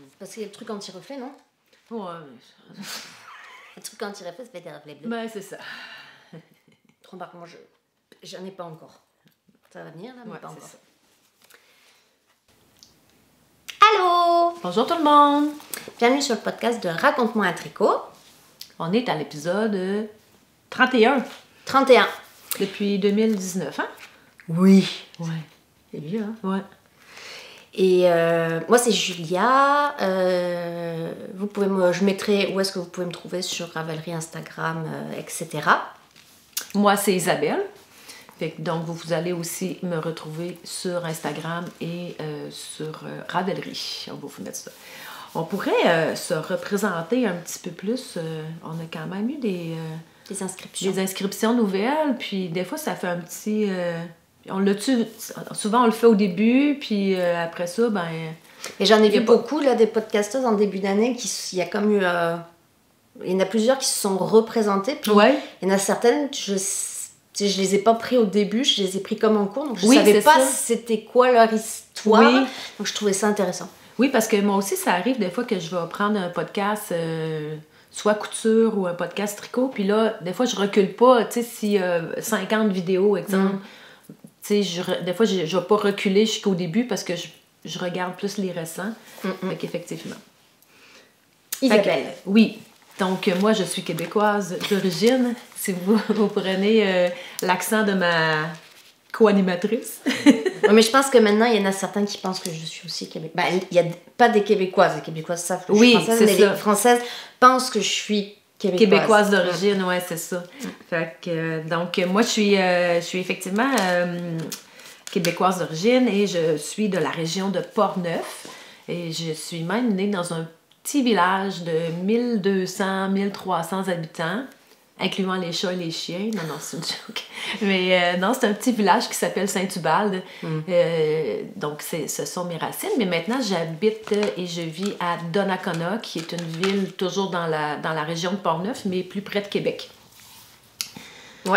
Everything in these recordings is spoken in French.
Parce qu'il y a le truc anti-reflet, non? Ouais. Le truc anti-reflet, ça fait des reflets bleus. Ben, c'est ça. Remarque, moi, j'en ai pas encore. Ça va venir, là, mais pas encore. Ça. Allô! Bonjour tout le monde! Bienvenue sur le podcast de Raconte-moi un tricot. On est à l'épisode 31. 31. Depuis 2019, hein? Oui. Ouais. C'est vieux, hein? Ouais. Et moi, c'est Julia. Je mettrai où est-ce que vous pouvez me trouver sur Ravelry, Instagram, etc. Moi, c'est Isabelle. Donc, vous allez aussi me retrouver sur Instagram et sur Ravelry. On va vous mettre ça. On pourrait se représenter un petit peu plus. On a quand même eu des inscriptions nouvelles. Puis, des fois, ça fait un petit... souvent, on le fait au début. Puis, après ça, ben... Et j'en ai vu beaucoup, là, des podcasteuses en début d'année. Il y a comme eu... il y en a plusieurs qui se sont représentées. Puis ouais. Il y en a certaines, je les ai pas pris au début, je les ai pris comme en cours. Donc, je savais pas c'était quoi leur histoire. Oui. Donc, je trouvais ça intéressant. Oui, parce que moi aussi, ça arrive des fois que je vais prendre un podcast, soit couture ou un podcast tricot, puis là, des fois, je recule pas, tu sais, si 50 vidéos, exemple, tu sais, des fois, je vais pas reculer jusqu'au début parce que je regarde plus les récents. Fait qu'effectivement. Isabelle. Oui. Donc, moi, je suis québécoise d'origine. Si vous prenez l'accent de ma co-animatrice. Mais je pense que maintenant, il y en a certains qui pensent que je suis aussi québécoise. Ben, il n'y a pas des Québécoises. Les Québécoises savent que je suis française, mais les Françaises pensent que je suis québécoise d'origine, ouais, c'est ça. Fait que, donc, moi, je suis effectivement québécoise d'origine et je suis de la région de Portneuf. Et je suis même née dans un petit village de 1200-1300 habitants, incluant les chats et les chiens. Non, c'est une joke. Mais non, c'est un petit village qui s'appelle Saint-Ubalde. Donc, ce sont mes racines. Mais maintenant, j'habite et je vis à Donnacona, qui est une ville toujours dans la région de Portneuf, mais plus près de Québec. Ouais.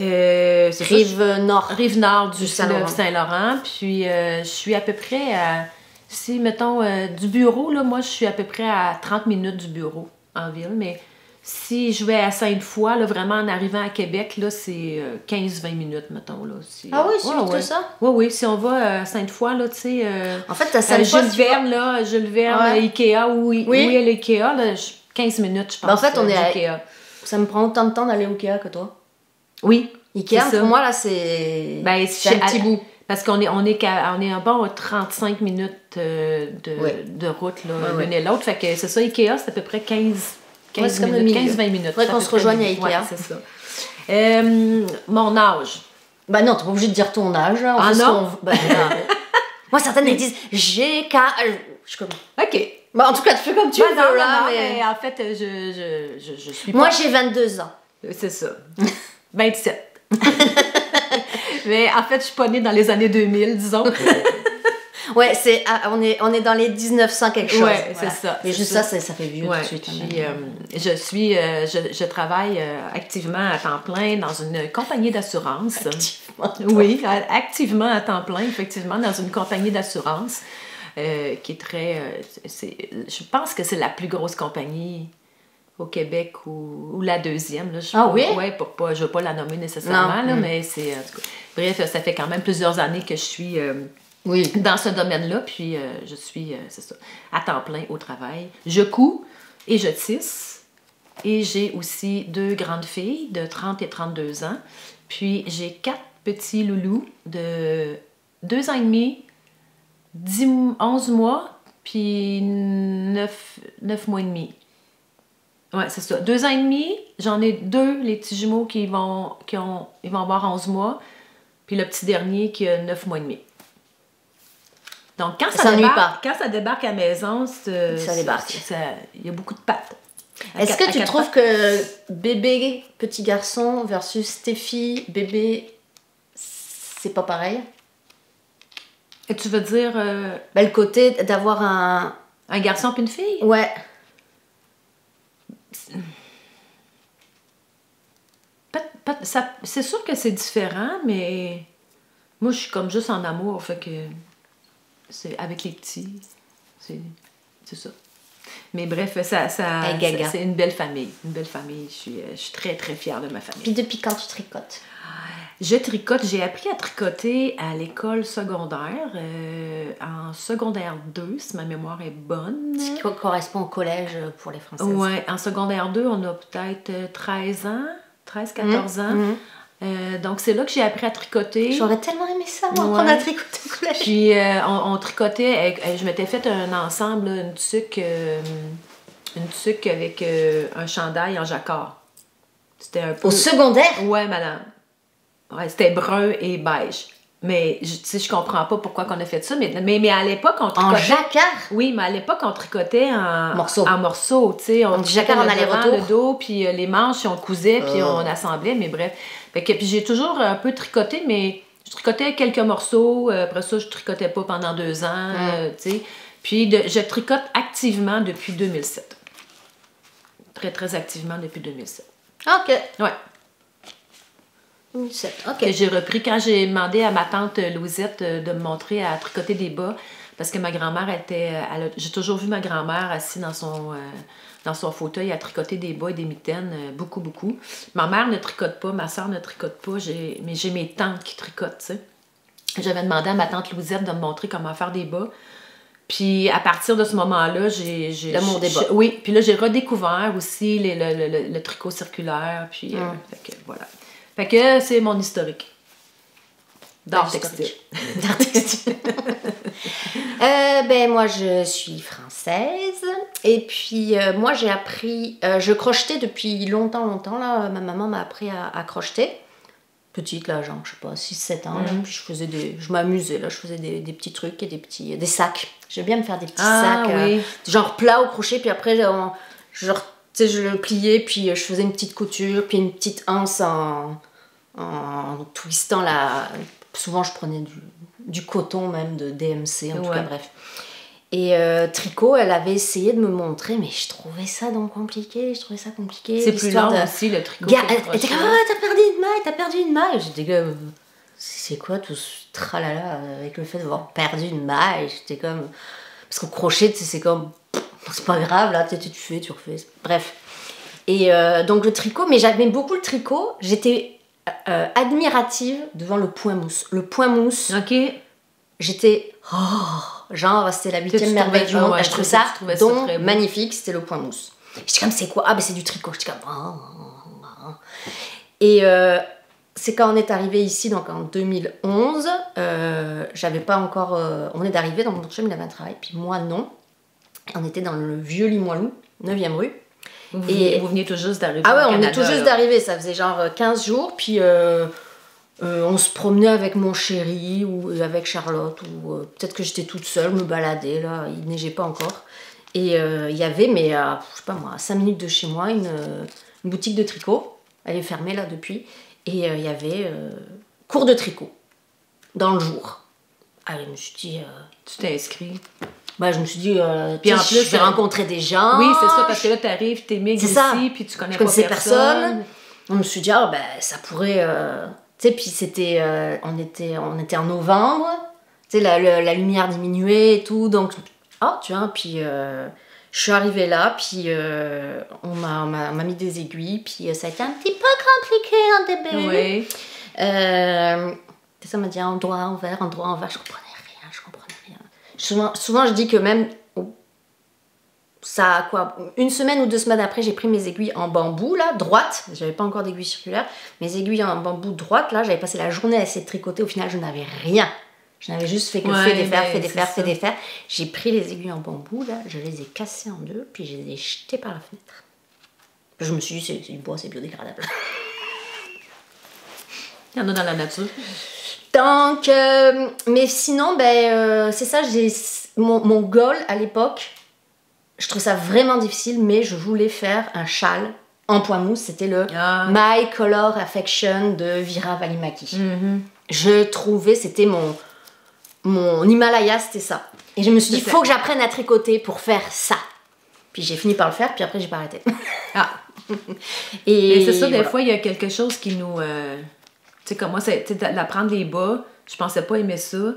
Rive nord du Saint-Laurent. Saint-Laurent. Puis, je suis à peu près à... Si, mettons, du bureau, là, moi, je suis à peu près à 30 minutes du bureau en ville, mais si je vais à Sainte-Foy, là, vraiment en arrivant à Québec, là, c'est 15-20 minutes, mettons, là. Ah oui, c'est vite ça? Oui, si on va à Sainte-Foy, là, tu sais... en fait, à Sainte-Foy, Jules Verne, Ikea, où est l'Ikea, là, 15 minutes, je pense. En fait, on est à Ikea. Ça me prend autant de temps d'aller au Ikea que toi? Oui. Ikea, pour moi, là, c'est un petit bout. Parce qu'on est à bon 35 minutes de route, l'une et l'autre. Fait que c'est ça, Ikea, c'est à peu près 15-20 minutes. Faudrait qu'on se rejoigne à Ikea. Ouais, c'est ça. Mon âge. Ben non, t'es pas obligée de dire ton âge. Là. Non? Moi, certaines me disent j'ai qu'à... Je suis comme... OK. Ben, en tout cas, tu fais comme tu veux. Non, mais en fait, je suis pas... Moi, j'ai 22 ans. C'est ça. 27. Mais en fait, je suis pas née dans les années 2000, disons. Ouais, on est dans les 1900 quelque chose. Ouais, voilà. C'est ça. Mais juste ça fait vieux tout de suite. Puis, je travaille activement à temps plein dans une compagnie d'assurance. Oui, activement à temps plein, effectivement, dans une compagnie d'assurance qui est très... je pense que c'est la plus grosse compagnie au Québec ou la deuxième. Là, oui? Oui, je ne veux pas la nommer nécessairement, là, mais c'est... En tout cas, bref, ça fait quand même plusieurs années que je suis dans ce domaine-là, puis je suis, c'est ça, à temps plein au travail. Je couds et je tisse, et j'ai aussi 2 grandes filles de 30 et 32 ans, puis j'ai 4 petits loulous de 2 ans et demi, 11 mois, puis 9 mois et demi. Ouais, c'est ça. 2 ans et demi, j'en ai 2, les petits jumeaux ils vont avoir 11 mois, puis le petit dernier qui a 9 mois et demi. Donc, quand ça débarque à la maison, ça débarque. Il y a beaucoup de pattes. Est-ce que tu trouves que bébé, petit garçon versus Stéphie, bébé, c'est pas pareil? Et tu veux dire... le côté d'avoir un garçon puis une fille? Ouais. C'est sûr que c'est différent, mais moi, je suis comme juste en amour, fait que c'est avec les petits. c'est ça. Mais bref, c'est une belle famille. Une belle famille. Je suis très, très fière de ma famille. Puis depuis quand tu tricotes? Je tricote. J'ai appris à tricoter à l'école secondaire, en secondaire 2, si ma mémoire est bonne. Ce qui correspond au collège pour les Françaises. Oui, en secondaire 2, on a peut-être 13 ans, 13-14 ans. Donc, c'est là que j'ai appris à tricoter. J'aurais tellement aimé ça, moi, apprendre à tricoter au collège. Puis, on tricotait, je m'étais fait un ensemble, une tuque avec un chandail en jacquard. C'était un peu... Au secondaire? Oui, madame. Ouais, c'était brun et beige. Mais, tu sais, je comprends pas pourquoi on a fait ça. Mais à l'époque, on tricotait... En jacquard? Oui, mais à l'époque, on tricotait en morceaux. Tu sais, on jacquard en aller-retour. Le dos, puis les manches, on cousait, puis on assemblait, mais bref. Puis j'ai toujours un peu tricoté, mais je tricotais quelques morceaux. Après ça, je tricotais pas pendant 2 ans, tu sais. Puis je tricote activement depuis 2007. Très, très activement depuis 2007. OK. Ouais. 2007, OK. Que j'ai repris quand j'ai demandé à ma tante Louisette de me montrer à tricoter des bas, parce que ma grand-mère j'ai toujours vu ma grand-mère assise dans son fauteuil à tricoter des bas et des mitaines, beaucoup, beaucoup. Ma mère ne tricote pas, ma soeur ne tricote pas, mais j'ai mes tantes qui tricotent, tu sais. J'avais demandé à ma tante Louisette de me montrer comment faire des bas. Puis à partir de ce moment-là, l'amour des bas. Oui, puis là, j'ai redécouvert aussi le tricot circulaire, puis fait que voilà. Fait que c'est mon historique. D'art textile. D'art textile. Moi, je suis française. Et puis, moi, j'ai appris... je crochetais depuis longtemps, là. Ma maman m'a appris à crocheter. Petite, là, genre, je sais pas, 6-7 ans. Là, puis je m'amusais, là. Je faisais des petits trucs et des sacs. J'aime bien me faire des petits sacs. Oui. Genre plat au crochet, puis après, je le pliais, puis je faisais une petite couture, puis une petite anse en twistant la... Souvent, je prenais du coton même, de DMC, en tout cas, bref. Et tricot, elle avait essayé de me montrer, mais je trouvais ça donc compliqué, C'est plus long aussi, le tricot. Elle était comme, t'as perdu une maille. J'étais comme, c'est quoi tout ce tralala avec le fait d'avoir perdu une maille? J'étais comme... Parce qu'au crochet, c'est comme... C'est pas grave, là, tu fais, tu refais. Bref. Et donc le tricot, mais j'aimais beaucoup le tricot. J'étais admirative devant le point mousse. Le point mousse, j'étais... genre, c'était la 8e merveille du monde. Je trouvais ça donc magnifique, c'était le point mousse. J'étais comme, c'est quoi? Ah, ben c'est du tricot. J'étais comme... Et c'est quand on est arrivé ici, donc en 2011, j'avais pas encore... on est d'arriver, donc mon chum, il avait un travail, puis moi, non. On était dans le vieux Limoilou, 9e rue. Vous veniez tout juste d'arriver. Ah ouais, on est tout juste d'arriver, ça faisait genre 15 jours, puis on se promenait avec mon chéri ou avec Charlotte, ou peut-être que j'étais toute seule, me balader, là, il neigeait pas encore. Et il y avait, mais je sais pas moi, à 5 minutes de chez moi, une boutique de tricot, elle est fermée là depuis, et il y avait cours de tricot, dans le jour. Ah, je me suis dit... Tu t'es inscrit? Je me suis dit, puis en plus, je vais rencontrer des gens. Oui, c'est ça, parce que là, t'arrives, t'es maigre ici, puis tu connais pas personne. Je me suis dit, ça pourrait... tu sais, puis c'était... on était en novembre, tu sais, la lumière diminuait et tout, donc... tu vois, puis je suis arrivée là, puis on m'a mis des aiguilles, puis ça a été un petit peu compliqué en début. Oui. Ça m'a dit endroit envers, je comprenais rien. Souvent, je dis que même ça, une semaine ou 2 semaines après, j'ai pris mes aiguilles en bambou, là, droite. J'avais pas encore d'aiguilles circulaires. Mes aiguilles en bambou droite, là, j'avais passé la journée à essayer de tricoter. Au final, je n'avais rien. Je n'avais juste fait que fait des fers. J'ai pris les aiguilles en bambou, là, je les ai cassées en 2, puis je les ai jetées par la fenêtre. Je me suis dit, c'est du bois, c'est biodégradable. Il y en a dans la nature. Donc, mais sinon, c'est ça, mon goal à l'époque, je trouvais ça vraiment difficile, mais je voulais faire un châle en point mousse. C'était le My Color Affection de Vira Valimaki. Je trouvais, c'était mon Himalaya, c'était ça. Et je me suis dit, il faut que j'apprenne à tricoter pour faire ça. Puis j'ai fini par le faire, puis après j'ai pas arrêté. Et c'est ça, des fois, il y a quelque chose qui nous... tu sais, comme moi, d'apprendre les bas, je pensais pas aimer ça.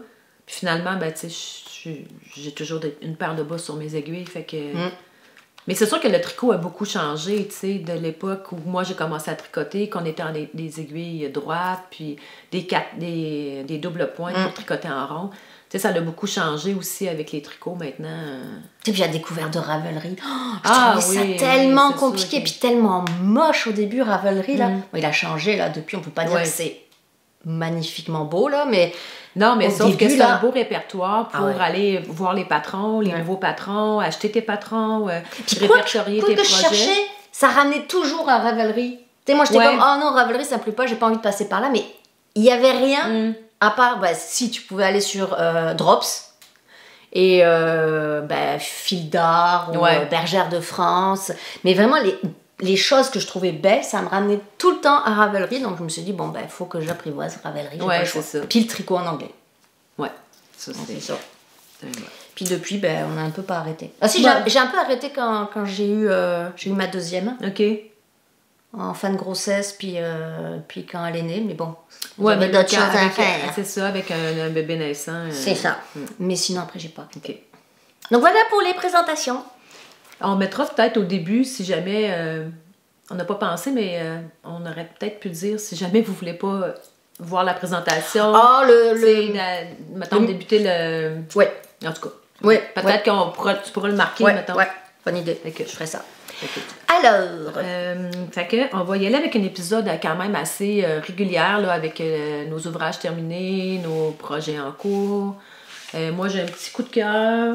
Puis finalement, ben, tu sais, j'ai toujours une paire de bas sur mes aiguilles, fait que... Mais c'est sûr que le tricot a beaucoup changé, tu sais, de l'époque où moi j'ai commencé à tricoter, qu'on était en des aiguilles droites, puis des doubles pointes pour tricoter en rond. Tu sais, ça a beaucoup changé aussi avec les tricots maintenant. Et puis j'ai découvert de Ravelry. Je trouvais ça tellement compliqué, puis tellement moche au début, Ravelry, là. Bon, il a changé, là, depuis, on peut pas dire que c'est magnifiquement beau, là, mais... Non, mais sauf que c'est un beau répertoire pour aller voir les patrons, les nouveaux patrons, acheter tes patrons, répertorier tes projets. Je cherchais, ça ramenait toujours à Ravelry. Tu sais, moi, j'étais comme, oh non, Ravelry, ça me plaît pas, j'ai pas envie de passer par là, mais il y avait rien, à part, si tu pouvais aller sur Drops, et Fil d'Art, ou Bergère de France, mais vraiment, les choses que je trouvais belles, ça me ramenait tout le temps à Ravelry, donc je me suis dit, bon, il faut que j'apprivoise Ravelry. C'est ça. Puis le tricot en anglais. Ouais, ça c'est ça. Puis depuis, on a un peu pas arrêté. Ah si, j'ai un peu arrêté quand j'ai eu ma deuxième. OK. En fin de grossesse, puis quand elle est née, mais bon. Mais d'autres choses à faire. C'est ça, avec un bébé naissant. C'est ça. Mais sinon, après, j'ai pas. OK. Donc voilà pour les présentations. On mettra peut-être au début, si jamais, on n'a pas pensé, mais on aurait peut-être pu dire, si jamais vous voulez pas voir la présentation, mettons, débuter le... Oui. En tout cas. Oui. Peut-être tu pourras le marquer, mettons. Oui, bonne idée. Je ferai ça. Okay. Alors... fait que, on va y aller avec un épisode quand même assez régulier, là, avec nos ouvrages terminés, nos projets en cours. Moi, j'ai un petit coup de cœur.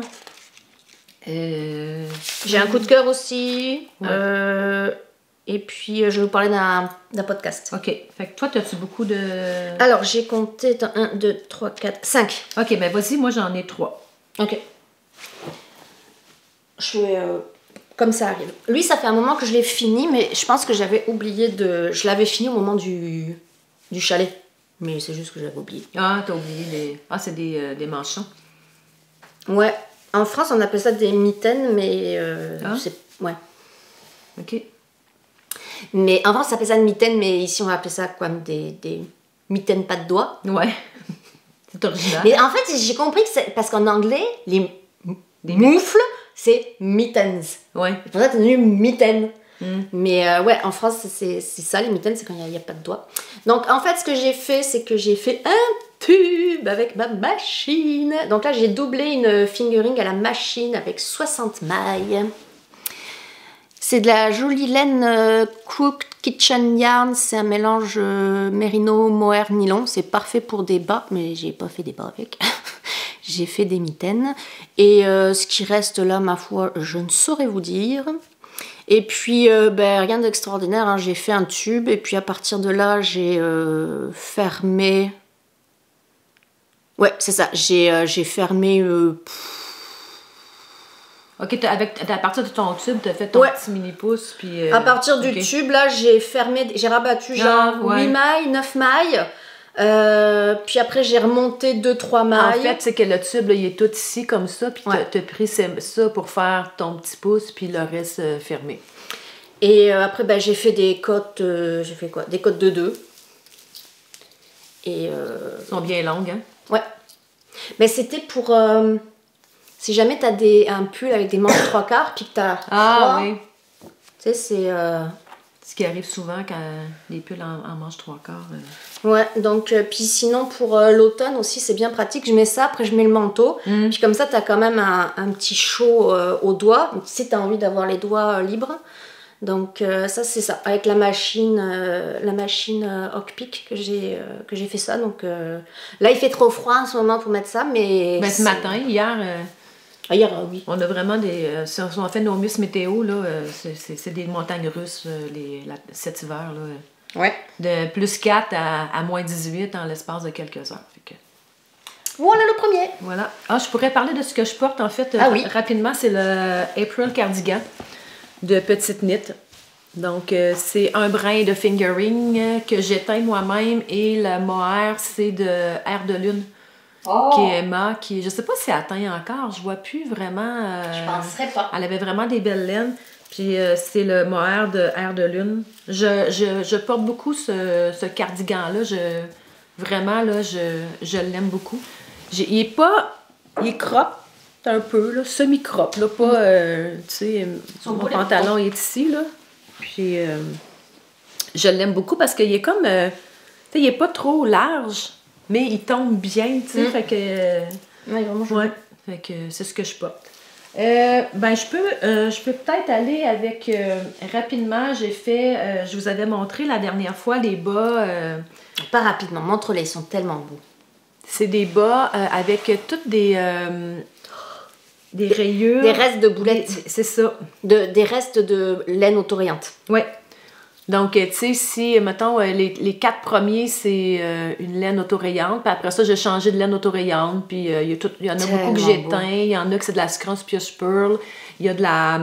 J'ai un coup de cœur aussi. Et puis, je vais vous parler d'un podcast. OK. Fait que toi, as-tu beaucoup de... Alors, j'ai compté 1, 2, 3, 4, 5. OK, vas-y, moi, j'en ai 3. OK. Je vais... comme ça arrive. Lui, ça fait un moment que je l'ai fini, mais je pense que j'avais oublié de... Je l'avais fini au moment du chalet. Mais c'est juste que j'avais oublié. Ah, t'as oublié les... Ah, c'est des manchons. Ouais. En France, on appelle ça des mitaines, mais c'est... Ouais. OK. Mais en France, ça s'appelle ça une mitaine, mais ici, on va appeler ça quoi, des mitaines pas de doigts. Ouais. C'est original. Mais en fait, j'ai compris que c'est... Parce qu'en anglais, les moufles, c'est mittens. Ouais. C'est pour ça que c'est devenu mitaine. Mais en France, c'est ça, les mitaines, c'est quand il n'y a pas de doigts. Donc, en fait, ce que j'ai fait, c'est que j'ai fait un tube avec ma machine. Donc là, j'ai doublé une fingering à la machine avec 60 mailles. C'est de la jolie laine Cooked Kitchen Yarn. C'est un mélange mérino, mohair, nylon. C'est parfait pour des bas, mais j'ai pas fait des bas avec. J'ai fait des mitaines. Et ce qui reste là, ma foi, je ne saurais vous dire. Et puis, rien d'extraordinaire. Hein. J'ai fait un tube. Et puis, à partir de là, j'ai fermé... Ouais, c'est ça. J'ai fermé... OK, à partir de ton tube, tu as fait ton petit mini-pouce. Puis, à partir du tube, là, j'ai rabattu genre 8 mailles, 9 mailles. Puis après, j'ai remonté 2-3 mailles. En fait, c'est que le tube, là, il est tout ici comme ça. Puis tu as pris ça pour faire ton petit pouce, puis le reste fermé. Et après, j'ai fait des côtes. J'ai fait quoi? Des côtes de 2. Et elles sont bien longues, hein? Ouais. Mais c'était pour... si jamais t'as un pull avec des manches 3/4, puis que t'as... Oui. Tu sais, c'est... Ce qui arrive souvent quand les pulls en manches 3/4. Ouais, donc, puis sinon, pour l'automne aussi, c'est bien pratique. Je mets ça, après je mets le manteau. Puis comme ça, t'as quand même un petit chaud aux doigts. Tu sais, t'as envie d'avoir les doigts libres. Donc ça, c'est ça. Avec la machine Hockpick que j'ai fait ça. Donc là, il fait trop froid en ce moment pour mettre ça, mais... ce matin, hier... Hier, oui. On a vraiment si on fait nos miss météo, là, c'est des montagnes russes cet hiver. Là, ouais. De plus 4 à moins 18 en l'espace de quelques heures. Fait que... Voilà le premier. Voilà. Je pourrais parler de ce que je porte, en fait, rapidement. C'est le April Cardigan de Petite Knit. Donc, c'est un brin de fingering que j'éteins moi-même et le mohair, c'est de Air de Lune. Qui est Emma, je sais pas si elle atteint encore, je vois plus vraiment. Je penserais pas. Elle avait vraiment des belles laines. Puis c'est le mohair de Air de Lune. Je porte beaucoup ce cardigan-là. Vraiment, là, je l'aime beaucoup. il est pas... Il est crop, un peu, là, semi-crop, là, pas... tu sais, mon pantalon est ici, là. Puis, je l'aime beaucoup parce qu'il est comme... tu sais, il est pas trop large, mais il tombe bien, tu sais, fait que... Ouais, vraiment ouais, fait que c'est ce que je porte. Ben, je peux peut-être aller avec... rapidement, j'ai fait... je vous avais montré la dernière fois les bas... Pas rapidement, montre-les, ils sont tellement beaux. C'est des bas avec toutes des rayures. Des restes de boulettes. C'est ça. Des restes de laine autoréante. Oui. Donc, tu sais, si, mettons, les 4 premiers, c'est une laine autorayante, puis après ça, j'ai changé de laine autorayante, puis il y en a beaucoup que j'ai éteint, il y en a que c'est de la Scrumptious Pearl, il y a de la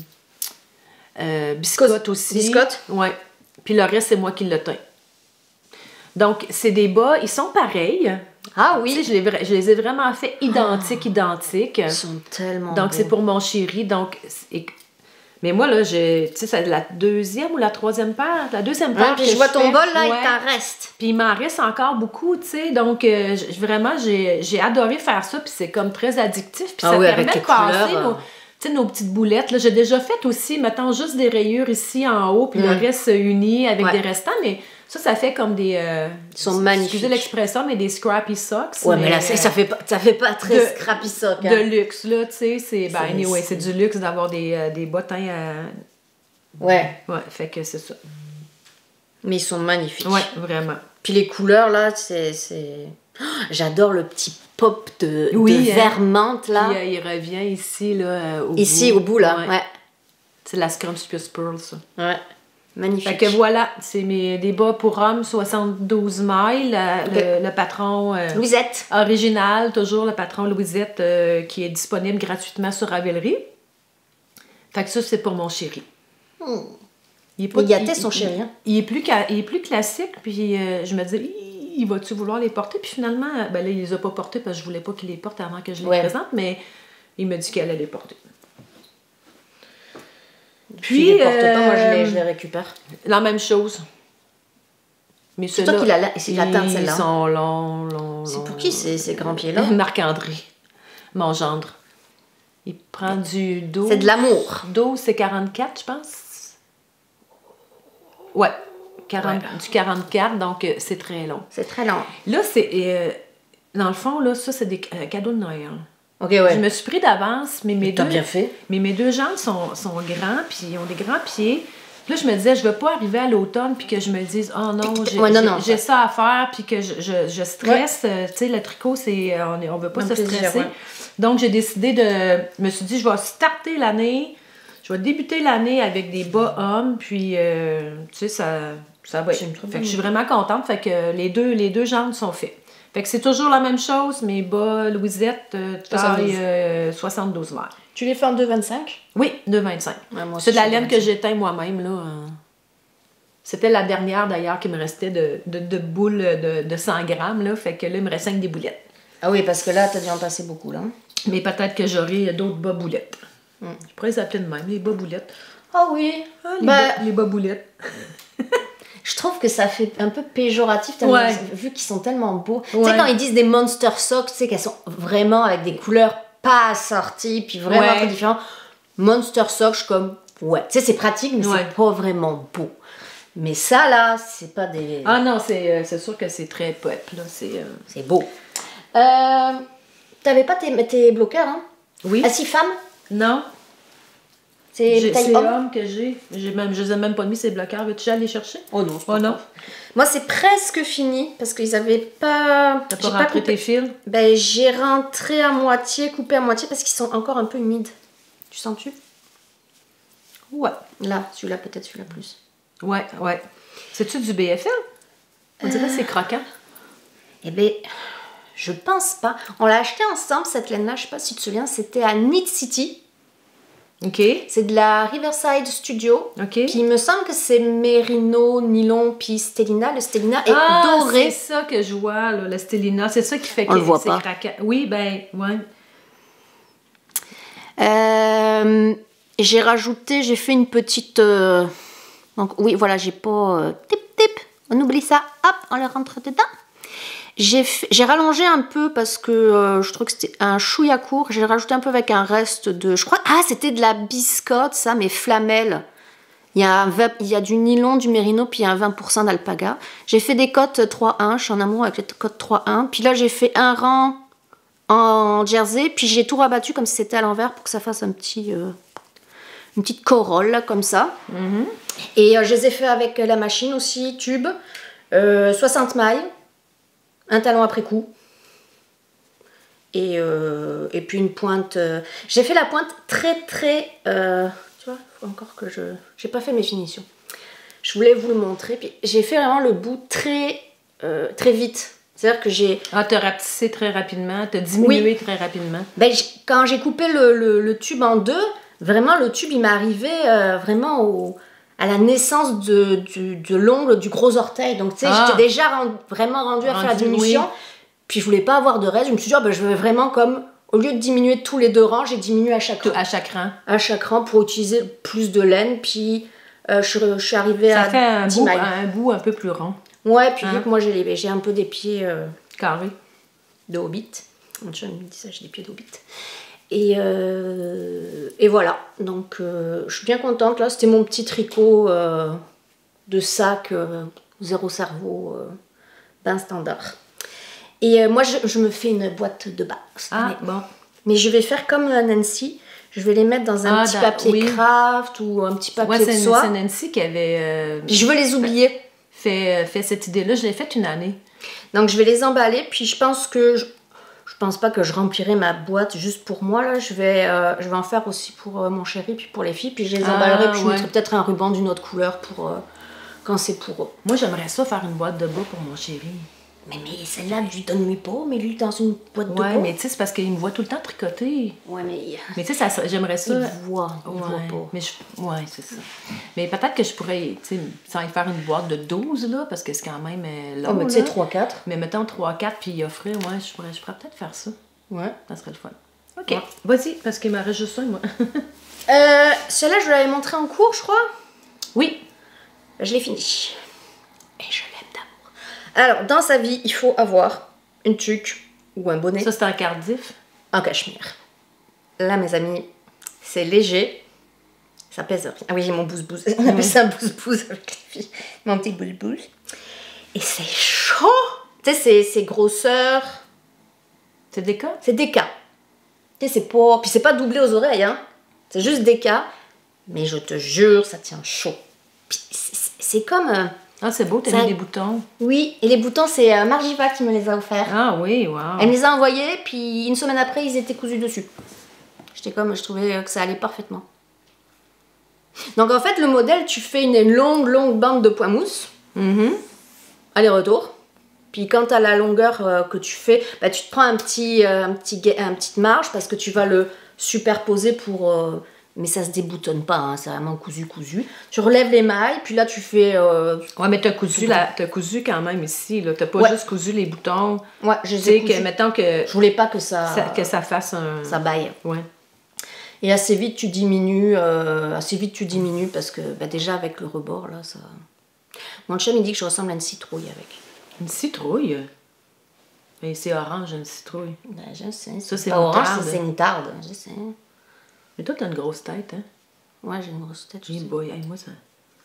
biscotte aussi. Biscotte? Oui. Puis le reste, c'est moi qui le teins. Donc, c'est des bas, ils sont pareils. Ah oui? Tu sais, je les ai vraiment fait identiques. Ils sont tellement donc, beaux. c'est pour mon chéri. Donc, mais moi, là, tu sais, c'est la deuxième ou la troisième paire? La deuxième paire. Puis je vois ton bol, là, il t'en reste. Puis il m'en reste encore beaucoup, tu sais. Donc, vraiment, j'ai adoré faire ça. Puis c'est comme très addictif. Puis ça permet de passer nos petites boulettes. Là, j'ai déjà fait aussi, mettons, juste des rayures ici en haut. Puis le reste uni avec des restants. Mais ça fait comme des... ils sont magnifiques. Excusez l'expression, mais des scrappy socks. Ouais, mais là, ça fait pas très scrappy sock. Hein. De luxe, là, tu sais. C'est du luxe d'avoir des bottins à... Ouais. Ouais, fait que c'est ça. Mais ils sont magnifiques. Ouais, vraiment. Puis les couleurs, là, c'est... Oh, j'adore le petit pop de vert menthe, là. Puis il revient ici, là, au bout, là, ouais. C'est la Scrumptious Pearl, ça. Ouais. Magnifique. Fait que voilà, c'est des bas pour hommes, 72 mailles. Le patron... Louisette. Original, toujours le patron Louisette, qui est disponible gratuitement sur Ravelry. Fait que ça, c'est pour mon chéri. Il gâtait son chéri. Hein? Il est plus classique, puis je me disais, il va-tu vouloir les porter? Puis finalement, ben là, il les a pas portés parce que je voulais pas qu'il les porte avant que je les présente, mais il m'a dit qu'elle allait les porter. Puis il les porte pas, moi je les récupère. La même chose. Mais c'est toi qui l'atteins celle-là. Ils sont longs. C'est pour qui ces grands pieds-là? Marc-André, mon gendre. Il prend du dos. C'est de l'amour. Dos, c'est 44, je pense. Ouais. Du 44, donc c'est très long. C'est très long. Là, dans le fond, là, ça, c'est des cadeaux de Noël. OK, ouais. Je me suis pris d'avance, mais mes deux jambes sont grands, puis ils ont des grands pieds. Puis là, je me disais, je veux pas arriver à l'automne, puis que je me dise, oh non, j'ai ça à faire, puis que je stresse. Tu sais, le tricot, on veut pas se stresser. Ouais. Donc, j'ai décidé je me suis dit, je vais starter l'année, je vais débuter l'année avec des bas hommes, puis, tu sais, ça va être. Fait que je suis vraiment contente, fait que les deux jambes sont faites. Fait que c'est toujours la même chose, mais bas Louisette, taille 72 mètres. Tu les fais en 2,25? Oui, 2,25. Ouais, c'est de la laine que j'éteins moi-même, là. C'était la dernière, d'ailleurs, qui me restait de boules de 100 grammes, là. Fait que là, il me reste 5 des boulettes. Ah oui, parce que là, t'as dû en passer beaucoup, là. Mais peut-être que j'aurai d'autres bas boulettes. Je pourrais les appeler de même, les bas boulettes. Ah oui! Les bas boulettes. Je trouve que ça fait un peu péjoratif, vu qu'ils sont tellement beaux. Ouais. Tu sais, quand ils disent des monster socks, tu sais qu'elles sont vraiment avec des couleurs pas assorties, puis vraiment très différentes. Monster socks, je suis comme, tu sais, c'est pratique, mais c'est pas vraiment beau. Mais ça, là, c'est pas des... Ah non, c'est sûr que c'est très pop, là. C'est beau. T'avais pas tes bloqueurs, hein? Oui. Assis femme? Non. C'est homme que j'ai. Je les ai même pas mis ces bloqueurs. Veux-tu aller les chercher? Oh non. Oh non. Moi, c'est presque fini parce qu'ils avaient pas... T'as pas rentré tes fils? Ben, j'ai rentré à moitié, coupé à moitié parce qu'ils sont encore un peu humides. Tu sens-tu? Ouais. Là, celui-là plus. Ouais. C'est-tu du BFL? On dirait que c'est croquant. Eh ben, je pense pas. On l'a acheté ensemble, cette laine-là. Je sais pas si tu te souviens. C'était à Knit City. OK. C'est de la Riverside Studio. OK. Puis il me semble que c'est Merino, Nylon, puis Stellina. Le Stellina est doré. C'est ça que je vois, là, le Stellina. C'est ça qui fait que c'est craquant. Oui, ben, ouais. J'ai fait une petite... Donc oui, voilà, j'ai pas... tip, on oublie ça. Hop, on le rentre dedans. J'ai rallongé un peu parce que je trouve que c'était un chouïa court. J'ai rajouté un peu avec un reste de... Je crois... Ah, c'était de la biscotte, ça, mais flamelle. Il y a du nylon, du mérino, puis il y a un 20% d'alpaga. J'ai fait des cottes 3-1. Je suis en amour avec les cottes 3-1. Puis là, j'ai fait un rang en jersey. Puis j'ai tout rabattu comme si c'était à l'envers pour que ça fasse une petite corolle, là, comme ça. Et je les ai fait avec la machine aussi, tube. 60 mailles. Un talon après coup. Et puis une pointe. J'ai fait la pointe très. Tu vois, faut encore que je. J'ai pas fait mes finitions. Je voulais vous le montrer. Puis j'ai fait vraiment le bout très vite. C'est-à-dire que j'ai. Ah, t'as rapetissé très rapidement, t'as diminué très rapidement. Ben, quand j'ai coupé le tube en deux, vraiment le tube il m'est arrivé vraiment à la naissance de l'ongle du gros orteil. Donc, tu sais, j'étais déjà vraiment rendue à faire la diminution. Oui. Puis, je voulais pas avoir de reste. Je me suis dit, oh, ben, je vais vraiment comme, au lieu de diminuer tous les 2 rangs, j'ai diminué à chaque rang. À chaque rang. À chaque rang pour utiliser plus de laine. Puis, je suis arrivée à 10 mailles. Un bout un peu plus rond. Ouais, puis vu que moi, j'ai un peu des pieds... carrés. De hobbit. Je me dis ça, j'ai des pieds d'hobbit. Et voilà, donc je suis bien contente. Là, c'était mon petit tricot de sac, zéro cerveau, d'un standard. Et moi, je me fais une boîte de bas. Bon. Mais je vais faire comme Nancy. Je vais les mettre dans un petit papier craft ou un petit papier de soie. C'est Nancy qui avait... Puis je veux les oublier. Fait cette idée-là. Je l'ai faite une année. Donc, je vais les emballer. Puis je pense que... Je pense pas que je remplirai ma boîte juste pour moi, là. Je vais en faire aussi pour mon chéri, puis pour les filles. Puis je les emballerai, puis je mettrai peut-être un ruban d'une autre couleur pour quand c'est pour eux. Moi, j'aimerais ça faire une boîte de bas pour mon chéri. Mais celle-là, je lui donne-lui pas, mais lui, dans une boîte de bas. Ouais, mais tu sais, c'est parce qu'il me voit tout le temps tricoter. Ouais, mais... Mais tu sais, j'aimerais ça... Il voit pas. Mais ouais, c'est ça. Mais peut-être que je pourrais, tu sais, sans y faire une boîte de 12, là, parce que c'est quand même long, mais tu sais, 3-4. Mais mettons 3-4, puis y offrir, ouais, je pourrais peut-être faire ça. Ouais. Ça serait le fun. OK. Ouais. Vas-y, parce qu'il m'en reste juste un, moi. Celle-là, je l'avais montrée en cours, je crois. Oui. Je l'ai fini. Et je l'aime d'amour. Alors, dans sa vie, il faut avoir une tuque ou un bonnet. Ça, c'est un Cardiff. En cachemire. Là, mes amis, c'est léger. Ça pèse rien. Ah oui, j'ai mon bouse-bouse. On appelle ça un bouse-bouse avec les filles. Mon petit boule-boule. Et c'est chaud. Tu sais, c'est grosseur. C'est des cas? C'est des cas. Tu sais, c'est pas... Puis c'est pas doublé aux oreilles, hein. C'est juste des cas. Mais je te jure, ça tient chaud. Puis c'est comme... Ah, c'est beau, t'as mis des boutons. Oui, et les boutons, c'est Margiva qui me les a offerts. Ah oui, wow. Elle me les a envoyés, puis une semaine après, ils étaient cousus dessus. Je trouvais que ça allait parfaitement. Donc en fait, le modèle, tu fais une longue bande de point mousse. Aller-retour. Puis quand tu as la longueur que tu fais, bah, tu te prends une petite marge parce que tu vas le superposer pour... mais ça se déboutonne pas, hein, c'est vraiment cousu. Tu relèves les mailles, puis là tu fais... Ouais, mais t'as cousu quand même ici, là. T'as pas juste cousu les boutons. Ouais, je les ai cousus. Mettons que... Je voulais pas que ça fasse un... Ça baille. Ouais. Et assez vite tu diminues parce que bah, déjà avec le rebord, là, ça... Mon chum, il dit que je ressemble à une citrouille avec. Une citrouille? Mais c'est orange, une citrouille. Ben, je sais. Ça, c'est pas orange, c'est une tarde, je sais. Mais toi, t'as une grosse tête, hein? Ouais, j'ai une grosse tête. Hey boy, hey, moi, ça...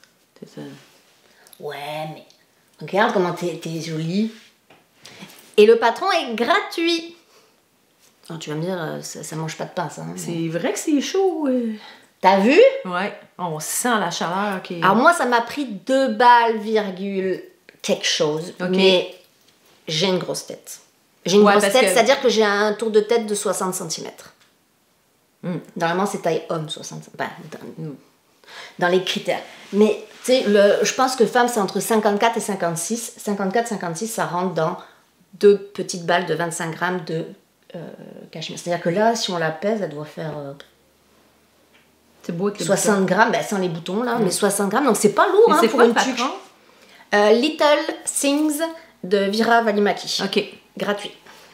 Ouais, mais... Regarde comment t'es jolie. Et le patron est gratuit. Alors, tu vas me dire, ça mange pas de pain, ça. Hein, c'est vrai que c'est chaud. T'as vu? Ouais, on sent la chaleur qui est... Alors moi, ça m'a pris 2 balles, quelque chose. Okay. Mais j'ai une grosse tête. J'ai une grosse tête, c'est-à-dire que j'ai un tour de tête de 60 cm. Normalement, c'est taille homme, 60 cm. Ben, dans les critères. Mais, tu sais, je pense que femme, c'est entre 54 et 56. 54-56, ça rentre dans 2 petites balles de 25 grammes de cachemire. C'est-à-dire que là, si on la pèse, elle doit faire... c'est beau avec les 60 grammes, ben, sans les boutons, là, mais 60 grammes. Donc, c'est pas lourd, hein, pour une tuque. Little Things de Vira Valimaki. Ok. Gratuit.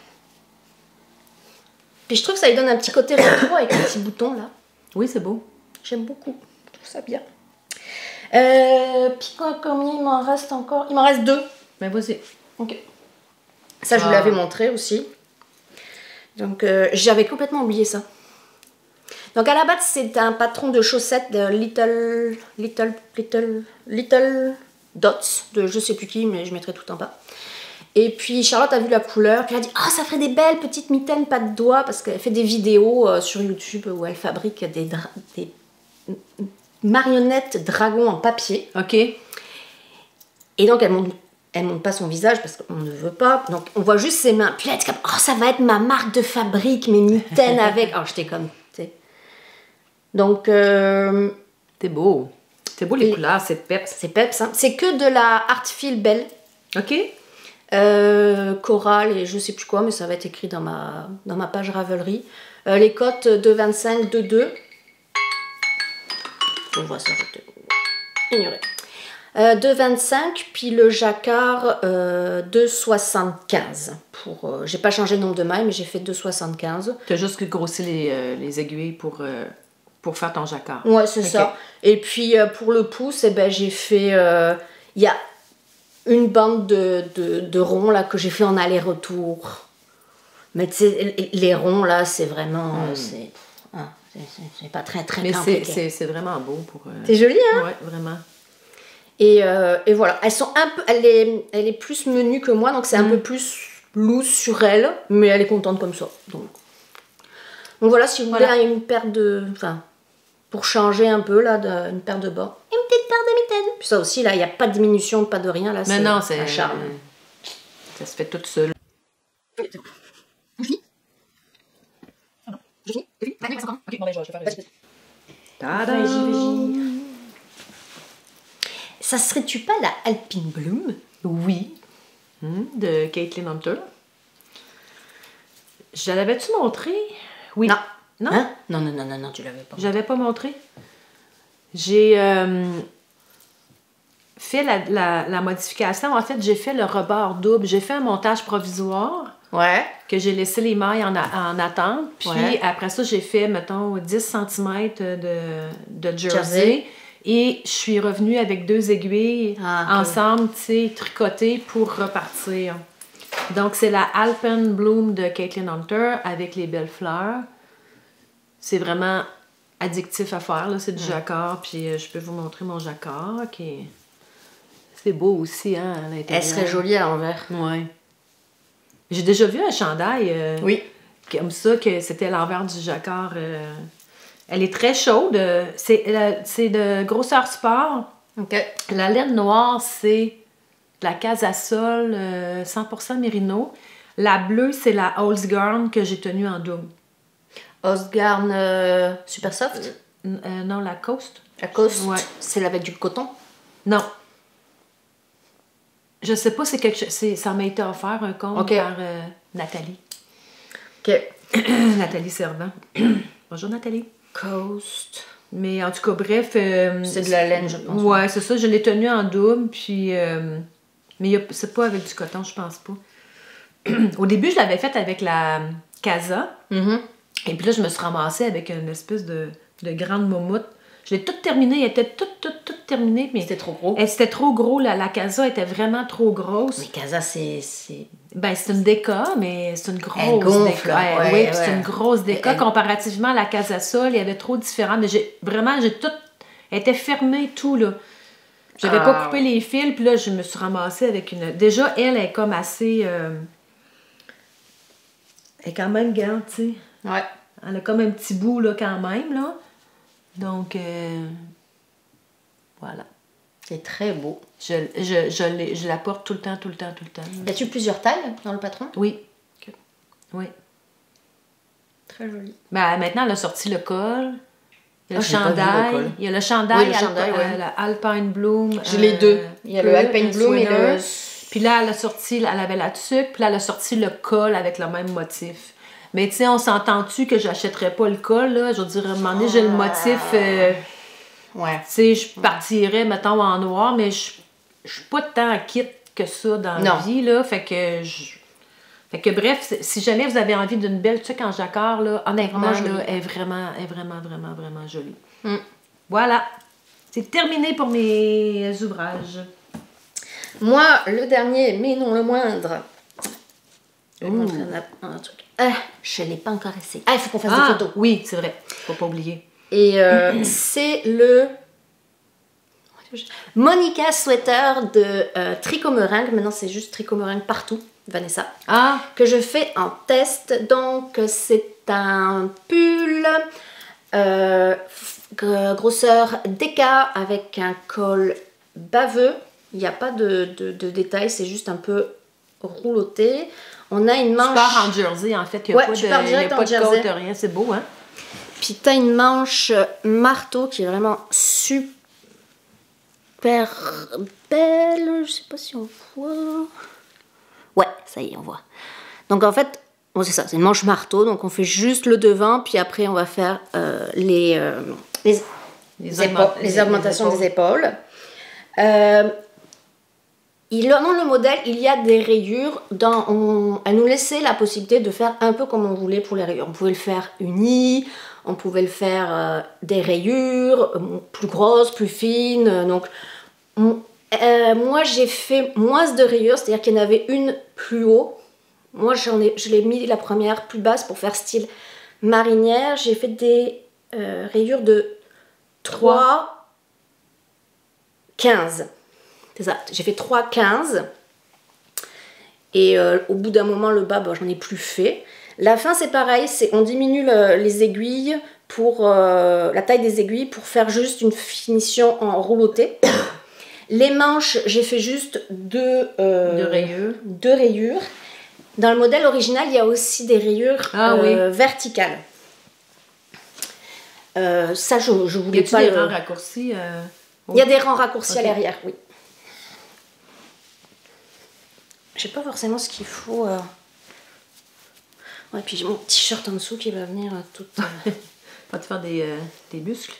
Puis je trouve que ça lui donne un petit côté rétro avec les petits boutons là. Oui, c'est beau. J'aime beaucoup. Je trouve ça bien. Puis combien il m'en reste encore? Il m'en reste 2. Ben vas-y. Ok. Ça, je vous l'avais montré aussi. Donc, j'avais complètement oublié ça. Donc, à la base, c'est un patron de chaussettes de Little Dots, de je sais plus qui, mais je mettrai tout en bas. Et puis, Charlotte a vu la couleur, puis elle a dit « Ah, ça ferait des belles petites mitaines, pas de doigts », parce qu'elle fait des vidéos sur YouTube où elle fabrique des marionnettes dragons en papier. OK. Et donc, elle monte pas son visage parce qu'on ne veut pas. Donc, on voit juste ses mains. Puis là, elle dit comme, oh, ça va être ma marque de fabrique, mes mitaines avec. Alors, j'étais comme, tu sais. Donc, c'est beau. C'est beau les couleurs, c'est peps. C'est peps, hein. C'est que de la Artfeel Belle. OK. Coral et je sais plus quoi, mais ça va être écrit dans ma page Ravelry. Les cotes 2,25, 2,2. On voit ça, je vais ignorer. 2,25, puis le jacquard 2,75. J'ai pas changé le nombre de mailles, mais j'ai fait 2,75. Tu as juste grossi les aiguilles pour faire ton jacquard. Ouais, c'est ça. Et puis pour le pouce, eh ben, j'ai fait... Il y a une bande de ronds là, que j'ai fait en aller-retour. Mais tu sais, les ronds là, c'est vraiment... C'est pas très mais c'est vraiment beau pour... C'est joli, hein? Ouais, vraiment. Et voilà, elles sont un peu, elle est plus menue que moi, donc c'est un peu plus loose sur elle, mais elle est contente comme ça. Donc voilà, si vous voulez une paire de... Enfin, pour changer un peu, là, une paire de bas. Une petite paire de mitaines. Puis ça aussi, là, il n'y a pas de diminution, pas de rien, là, c'est un charme. Ça se fait tout seul. Ça serait-tu pas la Alpine Bloom? Oui. De Caitlin Hunter. Je l'avais-tu montré? Oui. Non. Non? Hein? Non, tu l'avais pas. J'avais pas montré. J'ai fait la modification. En fait, j'ai fait le rebord double. J'ai fait un montage provisoire. Ouais. Que j'ai laissé les mailles en attente. Puis après ça, j'ai fait, mettons, 10 cm de jersey. Et je suis revenue avec 2 aiguilles ensemble, tu sais, tricotées pour repartir. Donc, c'est la Alpine Bloom de Caitlin Hunter avec les belles fleurs. C'est vraiment addictif à faire, là. C'est du jacquard. Puis je peux vous montrer mon jacquard. C'est beau aussi, hein, à l'intérieur. Elle serait jolie à l'envers. Oui. J'ai déjà vu un chandail comme ça, que c'était l'envers du jacquard. Elle est très chaude. C'est de grosseur sport. Okay. La laine noire, c'est la Casasol 100% Mérino. La bleue, c'est la Holzgarn que j'ai tenue en double. Super soft? Non, la Coast. La Coast, ouais. C'est avec du coton? Non. Je sais pas, ça m'a été offert un compte par Nathalie. OK. Nathalie Servant. Bonjour Nathalie. Coast. Mais en tout cas, bref... c'est de la laine, je pense. Ouais, c'est ça. Je l'ai tenue en double, puis... mais c'est pas avec du coton, je pense pas. Au début, je l'avais faite avec la Casa. Et puis là, je me suis ramassée avec une espèce de grande moumoute. Je l'ai toute terminée, elle était toute terminée. Mais c'était trop gros. C'était trop gros, la Casa était vraiment trop grosse. Mais Casa, c'est... Ben, c'est une déca, mais c'est une grosse déca. Oui, c'est une grosse déca. Comparativement à la Casasol, il y avait trop différents. Mais j'ai tout... Elle était fermée, tout, là. J'avais pas coupé les fils, puis là, je me suis ramassée avec une... Déjà, elle est comme assez... Elle est quand même grande, tu sais. Ouais. Elle a comme un petit bout, là, quand même, là. Donc, voilà. C'est très beau. Je la porte tout le temps. As-tu plusieurs tailles dans le patron? Oui. Oui. Très joli. Ben, maintenant, elle a sorti le col. Il y a le chandail. Il y a le chandail, la Alpine Bloom. J'ai les deux. Il y a le Alpine Bloom et le... Puis là, elle avait la tuque, puis là, elle a sorti le col avec le même motif. Mais tu sais, on s'entend-tu que j'achèterais pas le col, là? Je veux dire, à un moment donné, j'ai le motif... ouais. Tu sais, je partirais, mettons, en noir, mais je suis pas tant kit que ça dans la vie, là. Fait que bref, si jamais vous avez envie d'une belle tuque en jacquard, là, honnêtement, là, elle est vraiment jolie. Voilà. C'est terminé pour mes ouvrages. Moi, le dernier, mais non le moindre, Je vais te montrer un truc. Ah, je ne l'ai pas encore essayé. Ah, il faut qu'on fasse des photos. Oui, c'est vrai. Faut pas oublier. Et c'est le Monica Sweater de Tricot Meringue. Maintenant, c'est juste Tricot Meringue partout, Vanessa. Que je fais en test. Donc, c'est un pull grosseur DK avec un col baveux. Il n'y a pas de détails, c'est juste un peu rouloté. On a une manche... Tu pars en jersey, en fait. Il n'y a pas de côte, rien. C'est beau, hein? Puis tu as une manche marteau qui est vraiment super belle. Je sais pas si on voit. Ouais, ça y est, on voit. Donc en fait, bon, c'est ça, c'est une manche marteau. Donc on fait juste le devant, puis après on va faire les augmentations des épaules. Dans le modèle, il y a des rayures. Elle nous laissait la possibilité de faire un peu comme on voulait pour les rayures. On pouvait le faire uni, on pouvait le faire des rayures plus grosses, plus fines. Donc, moi, j'ai fait moins de rayures, c'est-à-dire qu'il y en avait une plus haut. Moi, je l'ai mis la première plus basse pour faire style marinière. J'ai fait des rayures de 3, 15. C'est ça, j'ai fait 3,15 et au bout d'un moment le bas, j'en ai plus fait. La fin c'est pareil, on diminue les aiguilles pour la taille des aiguilles pour faire juste une finition en rouloté. Les manches, j'ai fait juste deux rayures. Dans le modèle original, il y a aussi des rayures verticales. Ça, je voulais pas. Il y a des rangs raccourcis. Il y a des rangs raccourcis à l'arrière, oui. Je sais pas forcément ce qu'il faut. Ouais, puis j'ai mon t-shirt en dessous qui va venir tout. Va te faire des muscles.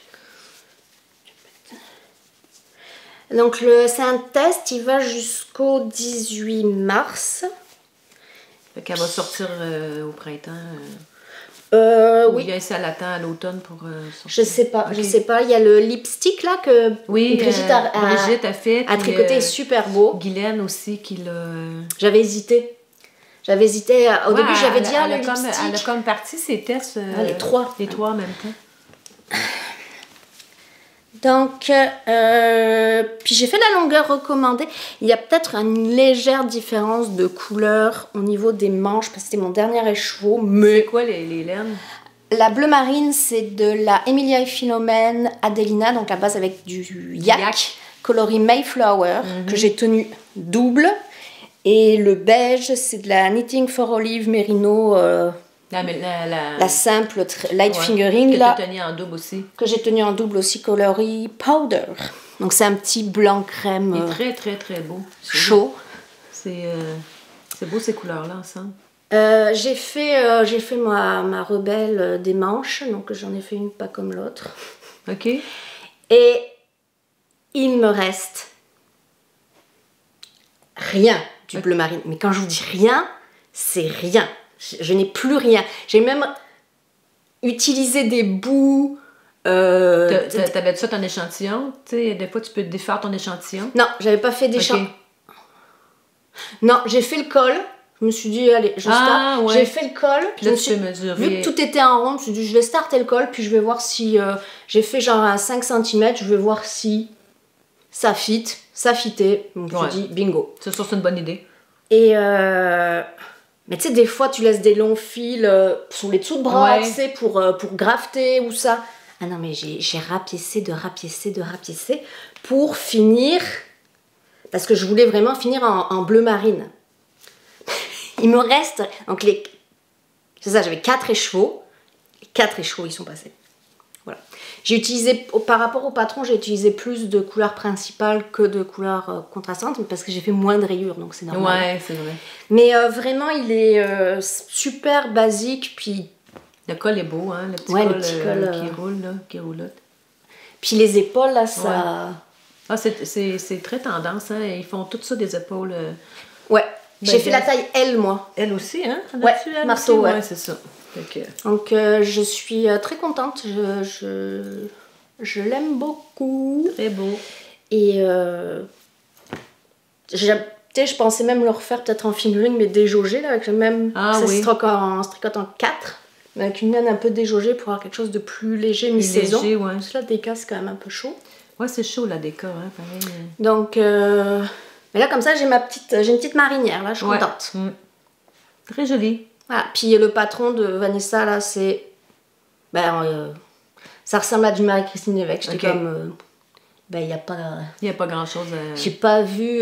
Donc c'est un test, il va jusqu'au 18 mars. Fait qu'elle va sortir au printemps. Oui. Il y a ça l'attend à l'automne pour sortir. Je sais pas, okay. Je sais pas. Il y a le lipstick là que Brigitte a fait. À tricoter, super beau. Guylaine aussi qui l'a. J'avais hésité. Au début, j'avais dit le lipstick. Elle a comme parti ses tests. Les trois. Les trois en même temps. Donc, puis j'ai fait la longueur recommandée. Il y a peut-être une légère différence de couleur au niveau des manches parce que c'était mon dernier écheveau. Mais c'est quoi les laines? La bleu marine, c'est de la Emilia et Philomène Adelina, donc la base avec du yak. Coloris Mayflower, que j'ai tenu double. Et le beige, c'est de la Knitting for Olive Merino. La simple light fingering que tu as tenu en double aussi. Que j'ai tenu en double aussi, coloris powder. Donc c'est un petit blanc crème. Il est très très très beau. Chaud. C'est beau ces couleurs-là ensemble. J'ai fait ma rebelle des manches, donc j'en ai fait une pas comme l'autre. Ok. Et il me reste rien du bleu marine. Mais quand je vous dis rien, c'est rien. Je n'ai plus rien. J'ai même utilisé des bouts. T'avais ça ton échantillon? Tu sais, des fois, tu peux défaire ton échantillon. Non, j'avais pas fait d'échantillon. Okay. Non, j'ai fait le col. Je me suis dit, allez, je start. Ouais. J'ai fait le col. Puis là, tu peux mesurer. Vu que tout était en rond, je me suis dit, je vais starter le col. Puis je vais voir si... j'ai fait genre un 5 cm. Je vais voir si ça fit. Ça fitait. Donc je me suis dit, bingo. C'est sûr, c'est une bonne idée. Et... Mais tu sais, des fois, tu laisses des longs fils sur les dessous de bras, tu sais, pour grafter ou ça. Ah non, mais j'ai rapiécé pour finir, parce que je voulais vraiment finir en bleu marine. Il me reste, donc c'est ça, j'avais 4 écheveaux. Les 4 écheveaux, ils sont passés. Voilà. J'ai utilisé, par rapport au patron, j'ai utilisé plus de couleurs principales que de couleurs contrastantes, parce que j'ai fait moins de rayures, donc c'est normal. Ouais, c'est vrai. Mais vraiment, il est super basique, puis... Le col est beau, hein, le petit col qui roule, là, qui roulotte. Puis les épaules, là, ça... Ah, c'est très tendance, hein, ils font tout ça des épaules... Ouais, j'ai fait la taille L, moi. Elle aussi, hein? Ouais, marteau, ouais. Ouais, c'est ça. Okay. Donc je suis très contente, je l'aime beaucoup. Très beau. Et Tu sais, je pensais même le refaire peut-être en fingering, mais déjaugé, là, avec le même... ça se tricote en 4, mais avec une laine un peu déjaugée pour avoir quelque chose de plus léger, mi-saison. Léger, ouais. Parce que là, Deka, c'est quand même un peu chaud. Ouais, c'est chaud, la Deka, hein, pareil. Donc, mais là, comme ça, j'ai une petite marinière, là, je suis contente. Très jolie. Voilà. Puis le patron de Vanessa, là, c'est... ça ressemble à du Marie-Christine Lévesque. J'étais comme... il n'y a pas... Il n'y a pas grand-chose à... J'ai pas vu...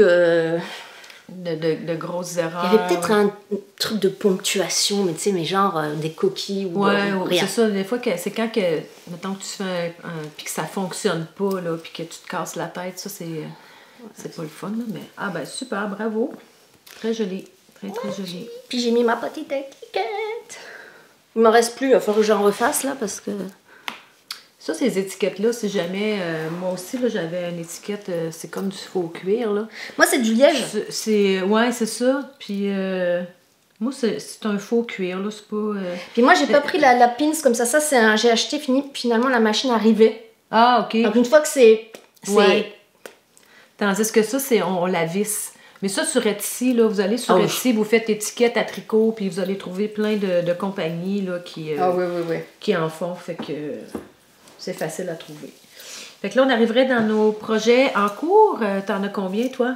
De grosses erreurs. Il y avait peut-être un truc de ponctuation, mais tu sais, mais genre des coquilles ou rien. C'est ça, des fois, c'est quand que, mettons que tu fais puis que ça fonctionne pas, là, puis que tu te casses la tête, ça, c'est pas le fun, là, mais... Ah ben, super, bravo. Très joli. Très joli. Puis j'ai mis ma petite étiquette. Il m'en reste plus, il va falloir que j'en refasse, là, parce que... Ça, ces étiquettes-là, si jamais... moi aussi, là, j'avais une étiquette, c'est comme du faux cuir, là. Moi, c'est du liège. Ouais, c'est ça. Puis, moi, c'est un faux cuir, là, c'est pas... Puis moi, j'ai pas pris la pins comme ça. Ça, j'ai acheté, finalement, la machine arrivée. Ah, OK. Donc, une fois que c'est... Ouais. Tandis que ça, on la visse. Mais ça, sur Etsy, là, vous allez sur Etsy, vous faites étiquette à tricot, puis vous allez trouver plein de compagnies, là, qui en font. Fait que... C'est facile à trouver. Fait que là, on arriverait dans nos projets en cours. T'en as combien, toi?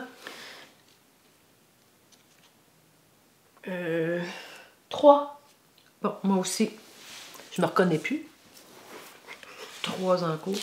3. Bon, moi aussi. Je me reconnais plus. 3 en cours.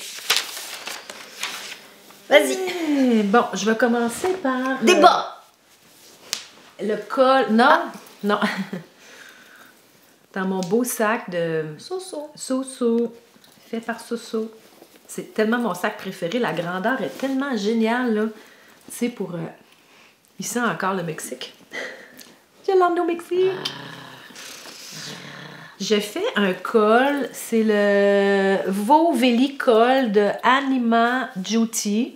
Vas-y. Bon, je vais commencer par... Des bas! Le col... Non, non. Dans mon beau sac de... Soso. Fait par Soso. C'est tellement mon sac préféré. La grandeur est tellement géniale, là. Tu sais, pour... Ici, encore le Mexique. Je l'emmène au Mexique. Je fais un col. C'est le Vovelli col de Anima Duty.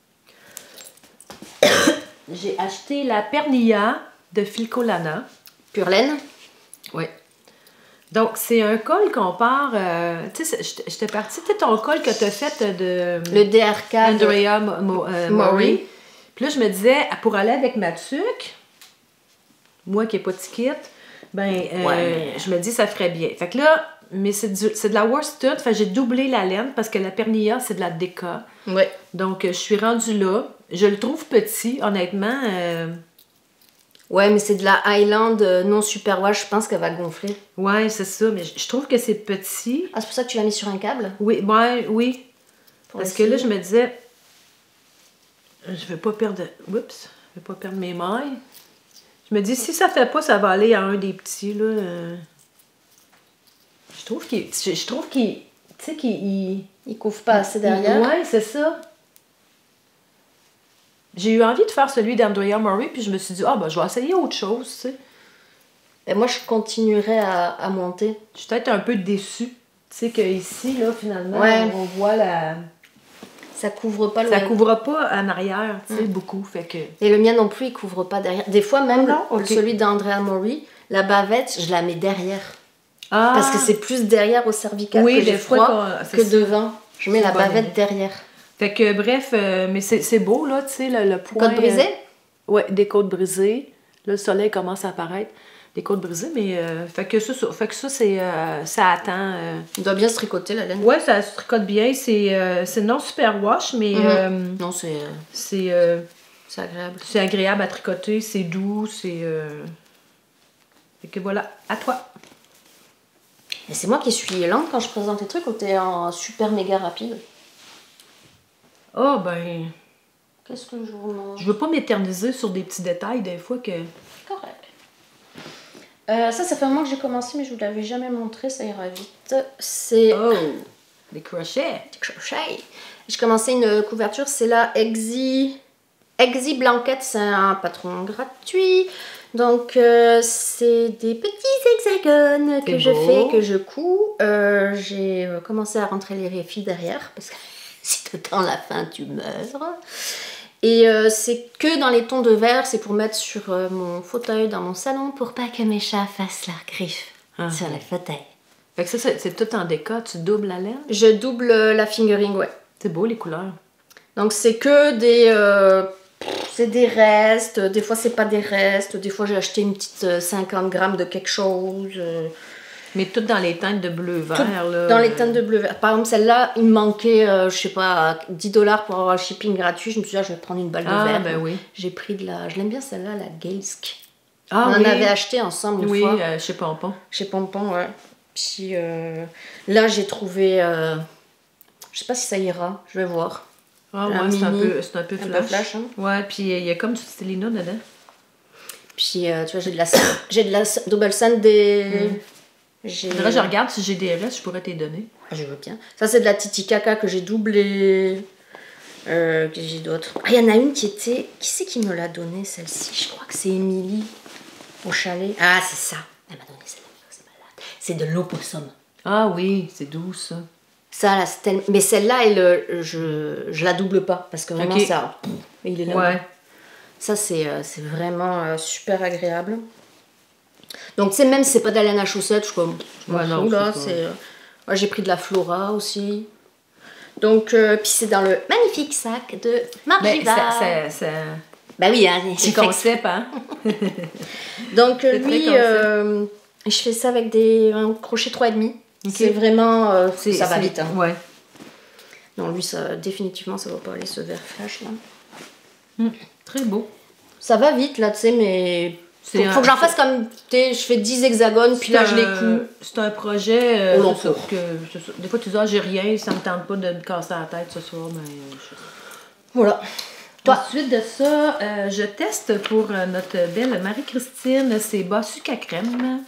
J'ai acheté la Pernilla de Filcolana. Pure laine. Oui. Donc, c'est un col qu'on part... tu sais, j'étais partie... Tu sais, ton col que tu as fait de... Le DRK Andrea Mori. Puis là, je me disais, pour aller avec ma tuque, moi qui n'ai pas de ticket, je me dis, ça ferait bien. Fait que là, mais c'est de la worsted. Fait que j'ai doublé la laine parce que la Pernilla, c'est de la Deka. Oui. Donc, je suis rendue là. Je le trouve petit, honnêtement... Ouais, mais c'est de la Highland non superwash, je pense qu'elle va gonfler. Ouais, c'est ça, mais je trouve que c'est petit. Ah, c'est pour ça que tu l'as mis sur un câble? Oui, oui. Parce que là, je me disais, je vais pas perdre... Oups, je vais pas perdre mes mailles. Je me dis, si ça fait pas, ça va aller à un des petits, là. Je trouve qu'il... Tu sais, qu'il... Il couvre pas assez derrière. Ouais, c'est ça. J'ai eu envie de faire celui d'Andrea Mori, puis je me suis dit, je vais essayer autre chose, tu sais. Et moi, je continuerai à monter. Je suis peut-être un peu déçue. Tu sais qu'ici, là, finalement, on voit la... Ça couvre pas Ça couvre pas en arrière, tu sais, beaucoup, fait que... Et le mien non plus, il couvre pas derrière. Des fois, même celui d'Andrea Mori, la bavette, je la mets derrière. Ah. Parce que c'est plus derrière au cervical que j'ai froid que devant. Je mets la bavette derrière. Fait que, bref, mais c'est beau, là, tu sais, le point... Côtes brisées? Ouais, des côtes brisées. Là, le soleil commence à apparaître. Des côtes brisées, mais... fait que ça, c'est... ça attend... Il doit bien se tricoter, la laine. Ouais, ça se tricote bien. C'est non super wash, mais... non, c'est... C'est agréable. C'est agréable à tricoter, c'est doux, c'est... Fait que voilà, à toi. Et c'est moi qui suis lente quand je présente les trucs ou t'es en super méga rapide? Oh, ben... Qu'est-ce que je vous montre? Je veux pas m'éterniser sur des petits détails, des fois que... Correct. Ça fait un mois que j'ai commencé, mais je vous l'avais jamais montré, ça ira vite. C'est... Oh! Des crochets! Des crochets! J'ai commencé une couverture, c'est la Exi Blanquette, c'est un patron gratuit. Donc, c'est des petits hexagones que je fais, que je couds. J'ai commencé à rentrer les réfis derrière, parce que si tu attends la fin, tu meurs. Et c'est que dans les tons de vert, c'est pour mettre sur mon fauteuil dans mon salon, pour pas que mes chats fassent leurs griffes sur le fauteuil. Fait que ça, c'est tout en déca, tu doubles la laine? Je double la fingering, ouais. C'est beau les couleurs. Donc, c'est que des... c'est des restes, des fois c'est pas des restes, des fois j'ai acheté une petite 50 grammes de quelque chose. Mais tout dans les teintes de bleu-vert, là. Dans les teintes de bleu-vert. Par exemple, celle-là, il me manquait, je sais pas, $10 pour avoir le shipping gratuit. Je me suis dit, je vais prendre une balle de verre. Ben oui. J'ai pris de la... Je l'aime bien celle-là, la Galesk. Ah, on en avait acheté ensemble une fois. Oui, chez Pompon. Chez Pompon, ouais. Puis là, j'ai trouvé... je sais pas si ça ira, je vais voir. Ah ouais, c'est un peu flash. Hein? Ouais, puis il y a comme du Stelina dedans. Puis, tu vois, j'ai de la Double Sand des... Je regarde si j'ai des restes, je pourrais t'les donner. Je veux bien. Ça, c'est de la Titicaca que j'ai doublée. Que j'ai d'autres. Ah, il y en a une qui était... Qui c'est qui me l'a donnée, celle-ci? Je crois que c'est Émilie, au chalet. Ah, c'est ça. Elle m'a donné celle-là. C'est malade. C'est de l'opossum. Ah oui, c'est doux, ça. Ça, là, mais celle-là, je la double pas. Parce que vraiment, ça... Il est là. Ouais. Ça, c'est vraiment super agréable. Donc, tu sais, même si c'est pas de la laine à chaussettes, je m'en fous, là. Moi, j'ai pris de la Flora aussi. Donc, puis c'est dans le magnifique sac de Margiva. Ben oui, hein, c'est concept, hein? Donc, lui, je fais ça avec un crochet 3,5. Okay. C'est vraiment... ça va vite, hein. Ouais. Non, lui, ça, définitivement, ça va pas aller, ce vert flash, là. Très beau. Ça va vite, là, tu sais, mais... Faut que j'en fasse comme, tu sais, je fais 10 hexagones, puis là, je les couds. C'est un projet, des fois, tu dis, j'ai rien, ça me tente pas de me casser la tête ce soir, mais... Voilà. Toi. Ensuite de ça, je teste pour notre belle Marie-Christine ses bas sucre à crème.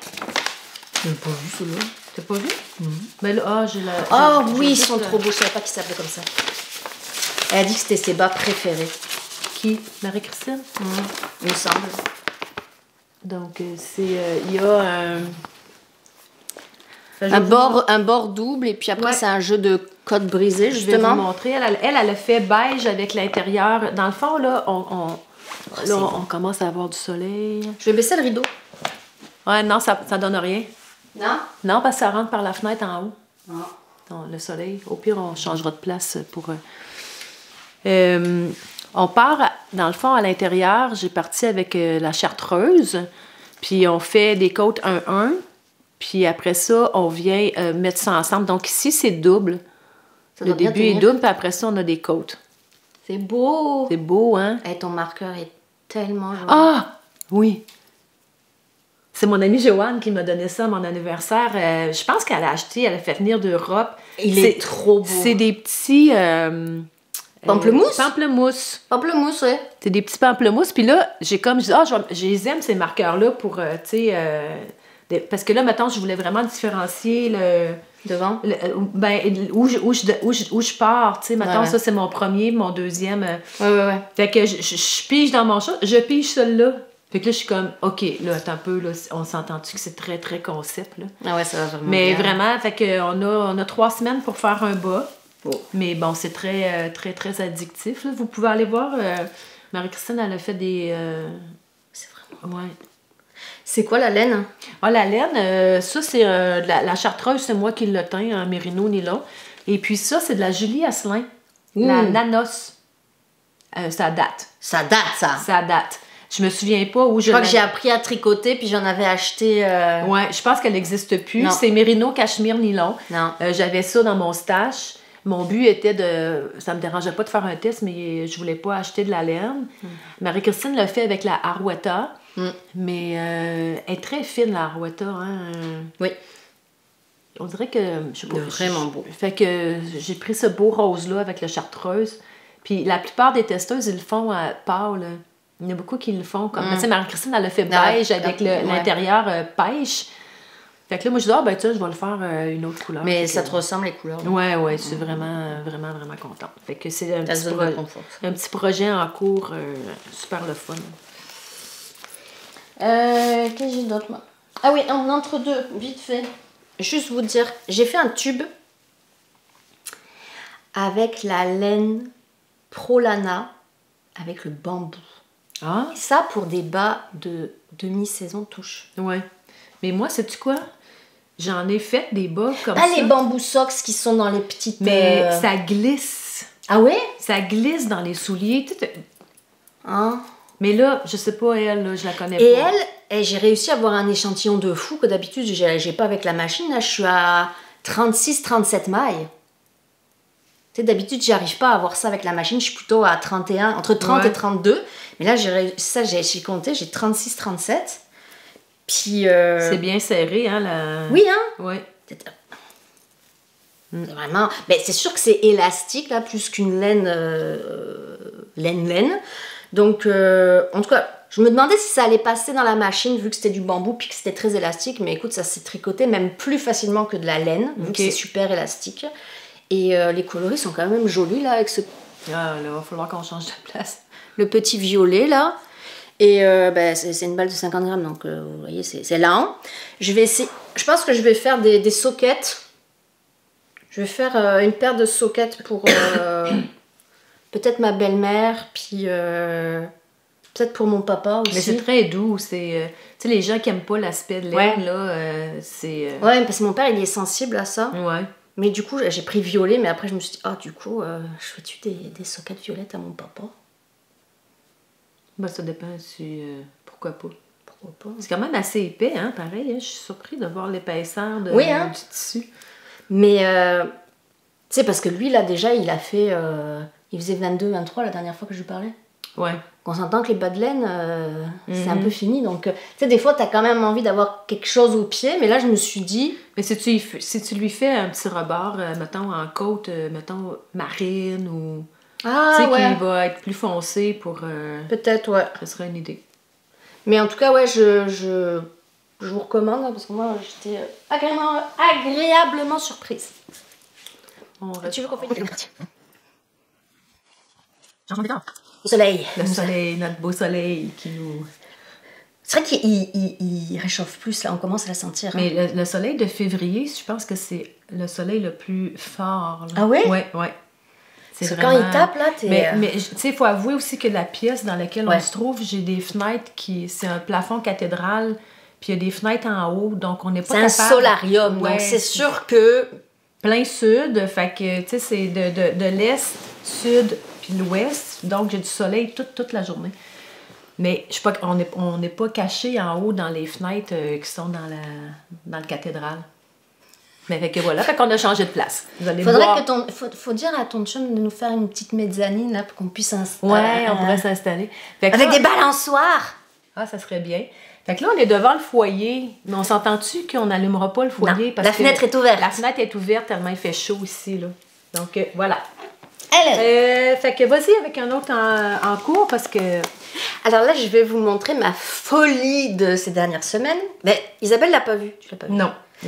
Je l'ai pas vu, celui-là. T'as pas vu? Ben là, j'ai la... Ah oui, ils sont trop beaux, je savais pas qu'ils s'appelaient comme ça. Elle a dit que c'était ses bas préférés. Qui? Marie-Christine? Il me semble. Donc, c'est... il y a un bord double, et puis après, c'est un jeu de côte brisée, justement. Je vais vous montrer. Elle a fait beige avec l'intérieur. Dans le fond, là, on commence à avoir du soleil. Je vais baisser le rideau. Ouais, non, ça donne rien. Non? Non, parce que ça rentre par la fenêtre en haut. Non. Non, le soleil. Au pire, on changera de place pour... on part, dans le fond, à l'intérieur. J'ai parti avec la chartreuse. Puis on fait des côtes 1-1. Puis après ça, on vient mettre ça ensemble. Donc ici, c'est double. Le début est double, puis après ça, on a des côtes. C'est beau! C'est beau, hein? Hey, ton marqueur est tellement joli. Ah! Oui! C'est mon amie Joanne qui m'a donné ça à mon anniversaire. Je pense qu'elle a fait venir d'Europe. Il est trop beau. C'est des petits... pamplemousse? Pamplemousse. Pamplemousse, oui. C'est des petits pamplemousses. Puis là, je les aime, ces marqueurs-là, pour, tu sais... parce que là, maintenant, je voulais vraiment différencier le... Devant? Où je pars, tu sais. Maintenant, ça, c'est mon premier, mon deuxième. Ouais. Fait que je pige dans mon chat, je pige celui-là. Fait que là, je suis comme, OK, là, attends un peu, là, on s'entend-tu que c'est très, très concept, là? Ah ouais, ça va vraiment Mais bien. Vraiment, fait qu'on a 3 semaines pour faire un bas. Oh. Mais bon, c'est très, très, très addictif, là. Vous pouvez aller voir, Marie-Christine, elle a fait des... C'est vraiment... Ouais. C'est quoi la laine? Ah, la laine, ça, c'est la chartreuse, c'est moi qui l'ai teint en mérino nylon. Et puis ça, c'est de la Julie Asselin. La Nanos. Ça date. Ça date, ça. Ça date. Je me souviens pas où je crois que j'ai appris à tricoter, puis j'en avais acheté... Ouais, je pense qu'elle n'existe plus. C'est mérino cachemire nylon. Non. J'avais ça dans mon stash. Mon but était de... Ça me dérangeait pas de faire un test, mais je voulais pas acheter de la laine. Marie-Christine l'a fait avec la Arwetta. Mais elle est très fine, la Arwetta. Hein? Oui. On dirait que... Je sais pas, vraiment beau. Fait que j'ai pris ce beau rose-là avec la chartreuse. Puis la plupart des testeuses, ils le font à pâle. Il y en a beaucoup qui le font comme... Tu sais, Marie-Christine, elle a fait beige avec l'intérieur pêche. Fait que là, moi, je dis, ben, tu sais, je vais le faire une autre couleur. Mais ça te ressemble, les couleurs. Ouais, je suis vraiment, vraiment, vraiment contente. Fait que c'est un petit projet en cours, super le fun. Qu'est-ce que j'ai d'autre, moi? Ah oui, en entre-deux, vite fait. Juste vous dire, j'ai fait un tube avec la laine Prolana avec le bambou. Ah. Et ça pour des bas de demi-saison touche. Ouais. Mais moi, sais-tu quoi? J'en ai fait des bas comme ça. Pas les bambou socks qui sont dans les petites... Mais ça glisse. Ah ouais? Ça glisse dans les souliers. Hein? Mais là, je sais pas, elle, là, je la connais Et pas. elle, j'ai réussi à avoir un échantillon de fou que d'habitude, j'ai pas avec la machine. Là, je suis à 36-37 mailles. Tu sais, d'habitude, j'arrive pas à avoir ça avec la machine. Je suis plutôt à 31, entre 30 et 32. Mais là, j'ai compté, j'ai 36-37. Puis... C'est bien serré, hein, la... Oui, hein? Ouais. Vraiment... Ben, c'est sûr que c'est élastique, là, plus qu'une laine... laine. Donc, en tout cas, je me demandais si ça allait passer dans la machine, vu que c'était du bambou, puis que c'était très élastique. Mais écoute, ça s'est tricoté même plus facilement que de la laine, vu que c'est super élastique. Et les coloris sont quand même jolis, là, avec ce... Ah, là, il va falloir qu'on change de place. Le petit violet, là. Et ben, c'est une balle de 50 grammes, donc vous voyez, c'est lent. Je vais essayer... Je pense que je vais faire des sockets. Je vais faire une paire de sockets pour peut-être ma belle-mère, puis peut-être pour mon papa aussi. Mais c'est très doux. C'est, tu sais, les gens qui n'aiment pas l'aspect de laine, là, c'est... Ouais, parce que mon père, il est sensible à ça. Ouais. Mais du coup, j'ai pris violet, mais après, je me suis dit, ah, du coup, je fais-tu des sockets violettes à mon papa? Ben, ça dépend si... pourquoi pas? Pourquoi pas? C'est quand même assez épais, hein, pareil. Hein? Je suis surpris de voir l'épaisseur du tissu. Mais, tu sais, parce que lui, là, déjà, il a fait... il faisait 22-23 la dernière fois que je lui parlais. Ouais. On s'entend que les bas de laine, c'est un peu fini. Donc, tu sais, des fois, t'as quand même envie d'avoir quelque chose au pied. Mais là, je me suis dit... Mais si tu lui fais un petit rebord, mettons, en côte, mettons, marine ou... Ah, tu sais, ouais. qui va être plus foncé pour... Peut-être, ouais. Ça serait une idée. Mais en tout cas, ouais, je vous recommande, hein, parce que moi, j'étais agréablement surprise. Tu veux qu'on fasse une partie? Le soleil. Le soleil, notre beau soleil qui nous... C'est vrai qu'il réchauffe plus, là, on commence à la sentir. Hein. Mais le soleil de février, je pense que c'est le soleil le plus fort. Là. Ah ouais? Ouais, ouais. C'est vraiment... Quand il tape, là, t'es... Mais tu sais, il faut avouer aussi que la pièce dans laquelle on se trouve, j'ai des fenêtres qui... C'est un plafond cathédrale, puis il y a des fenêtres en haut, donc on n'est pas capable... C'est un solarium, donc c'est sûr que... Plein sud, fait que, tu sais, c'est de l'est, sud, puis l'ouest, donc j'ai du soleil toute la journée. Mais je sais pas, on n'est pas caché en haut dans les fenêtres qui sont dans le cathédrale. Mais fait que voilà, fait qu'on a changé de place. Vous allez voir. Faut dire à ton chum de nous faire une petite mezzanine là pour qu'on puisse s'installer. Ouais, on pourrait s'installer. Avec des balançoires. Ah, ça serait bien. Fait que là, on est devant le foyer. Mais on s'entend-tu qu'on n'allumera pas le foyer? Non, parce la fenêtre est ouverte. La fenêtre est ouverte tellement il fait chaud ici, là. Donc, voilà. Elle. Fait que vas-y avec un autre en cours parce que... Alors là, je vais vous montrer ma folie de ces dernières semaines. Mais Isabelle l'a pas vue. Tu l'as pas vue? Non.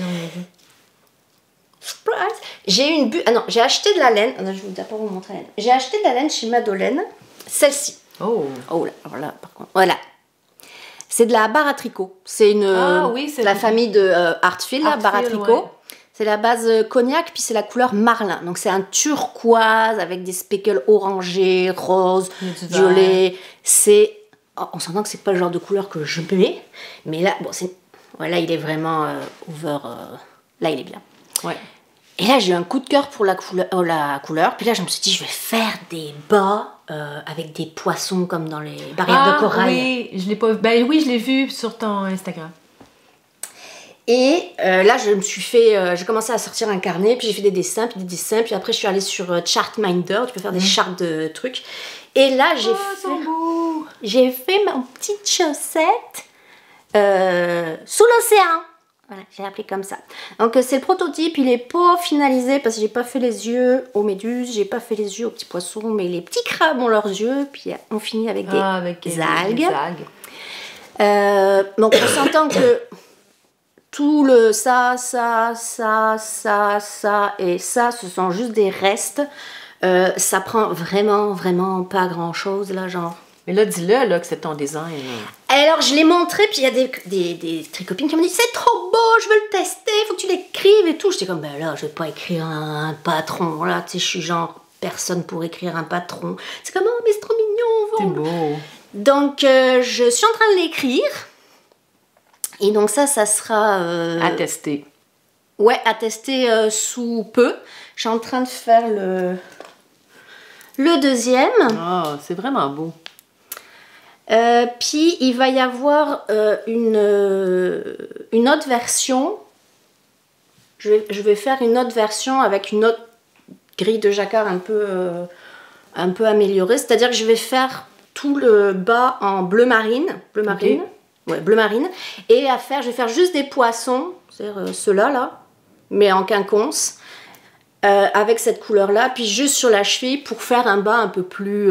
Surprise! J'ai eu une bulle. Ah non, j'ai acheté de la laine. Ah non, je vais d'abord vous montrer la laine. J'ai acheté de la laine chez Madeleine. Celle-ci. Oh. Oh là, alors là, par contre. Voilà. C'est de la barre à tricot. C'est une... c'est la famille de Artfil, la barre à tricot. Ouais. C'est la base cognac, puis c'est la couleur marlin. Donc c'est un turquoise avec des speckles orangés, roses, violets. C'est... Oh, on s'entend que c'est pas le genre de couleur que je mets. Mais là, bon, c'est... Ouais, là, il est vraiment over... Là, il est bien. Ouais. Et là, j'ai eu un coup de cœur pour la couleur. Puis là, je me suis dit, je vais faire des bas avec des poissons comme dans les barrières de corail. Oui, je l'ai pas vu. Ben oui, je l'ai vu sur ton Instagram. Et là, je me suis fait... j'ai commencé à sortir un carnet, puis j'ai fait des dessins, puis après, je suis allée sur Chartminder. Tu peux faire des chartes de trucs. Et là, j'ai fait ma petite chaussette sous l'océan. Voilà, j'ai appelé comme ça. Donc c'est le prototype, il est pas finalisé parce que j'ai pas fait les yeux aux méduses, j'ai pas fait les yeux aux petits poissons, mais les petits crabes ont leurs yeux, puis on finit avec des algues. Donc on s'entend que tout le ça et ça, ce sont juste des restes. Ça prend vraiment pas grand chose là, genre. Mais là, dis-le là, que c'est ton design. Alors, je l'ai montré, puis il y a des tricopines qui m'ont dit « C'est trop beau, je veux le tester, faut que tu l'écrives et tout. » J'étais comme « Ben là, je vais pas écrire un patron. Là, tu sais, je suis genre personne pour écrire un patron. » C'est comme « Oh, mais c'est trop mignon. » C'est beau. Donc, je suis en train de l'écrire. Et donc ça sera... à tester. Ouais, à tester sous peu. Je suis en train de faire le deuxième. Ah, c'est vraiment beau. Puis il va y avoir une autre version. Je vais faire une autre version avec une autre grille de jacquard un peu améliorée. C'est-à-dire que je vais faire tout le bas en bleu marine. Bleu marine. Ouais, bleu marine. Et je vais faire juste des poissons, c'est-à-dire ceux-là, là, mais en quinconce, avec cette couleur-là. Puis juste sur la cheville pour faire un bas un peu plus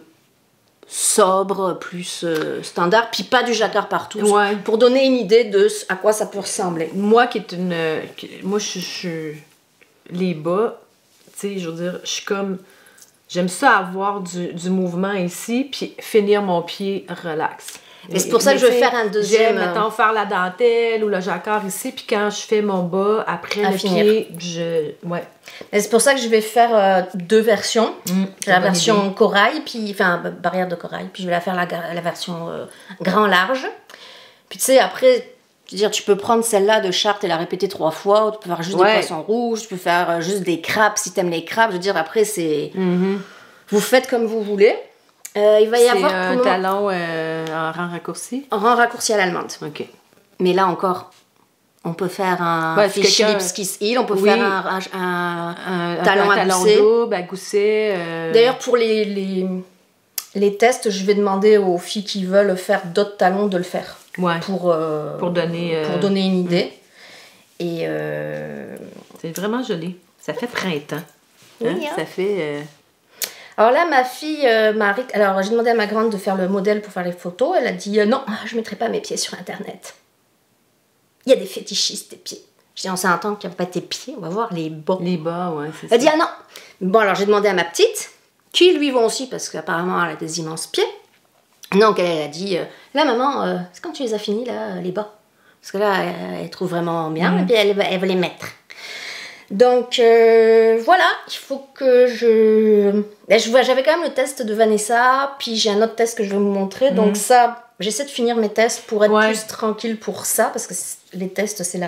sobre, plus standard. Puis pas du jacquard partout. Ouais. Pour donner une idée de à quoi ça peut ressembler. Moi qui est une... moi, je les bas, tu sais, je veux dire, je suis comme... J'aime ça avoir du mouvement ici, puis finir mon pied relax. Et c'est pour ça que je vais faire un deuxième... J'aime, mettons, faire la dentelle ou le jacquard ici, puis quand je fais mon bas, après le pied, ouais. Et c'est pour ça que je vais faire deux versions. La version corail, puis... Enfin, barrière de corail, puis je vais la faire la version grand large. Puis tu sais, après... Je veux dire, tu peux prendre celle-là de Chartres et la répéter 3 fois, ou tu peux faire juste des poissons rouges, tu peux faire juste des crabes si t'aimes les crabes. Je veux dire, après, c'est... Vous faites comme vous voulez. Il va y avoir... un talon en rang raccourci? En rang raccourci à l'allemande. OK. Mais là encore, on peut faire un fish lips kiss heel, on peut faire un talon à gousset. Double, à gousset. D'ailleurs, pour les tests, je vais demander aux filles qui veulent faire d'autres talons de le faire. Ouais. Pour donner une idée. Et c'est vraiment joli. Ça fait printemps. Hein? Oui, hein? Ça fait... Alors là, ma fille, Marie, alors j'ai demandé à ma grande de faire le modèle pour faire les photos. Elle a dit non, je ne mettrai pas mes pieds sur Internet. Il y a des fétichistes des pieds. Je dis, on s'entend qu'il n'y a pas tes pieds, on va voir les bas. Les bas, ouais, c'est ça. Elle dit, ah non. Bon, alors j'ai demandé à ma petite, qui lui vont aussi, parce qu'apparemment elle a des immenses pieds. Donc elle a dit, là maman, c'est quand tu les as finis, là, les bas. Parce que là, elle trouve vraiment bien, et puis elle veut les mettre. Donc voilà, il faut que j'avais quand même le test de Vanessa, puis j'ai un autre test que je vais vous montrer. Donc ça, j'essaie de finir mes tests pour être plus tranquille pour ça, parce que les tests, c'est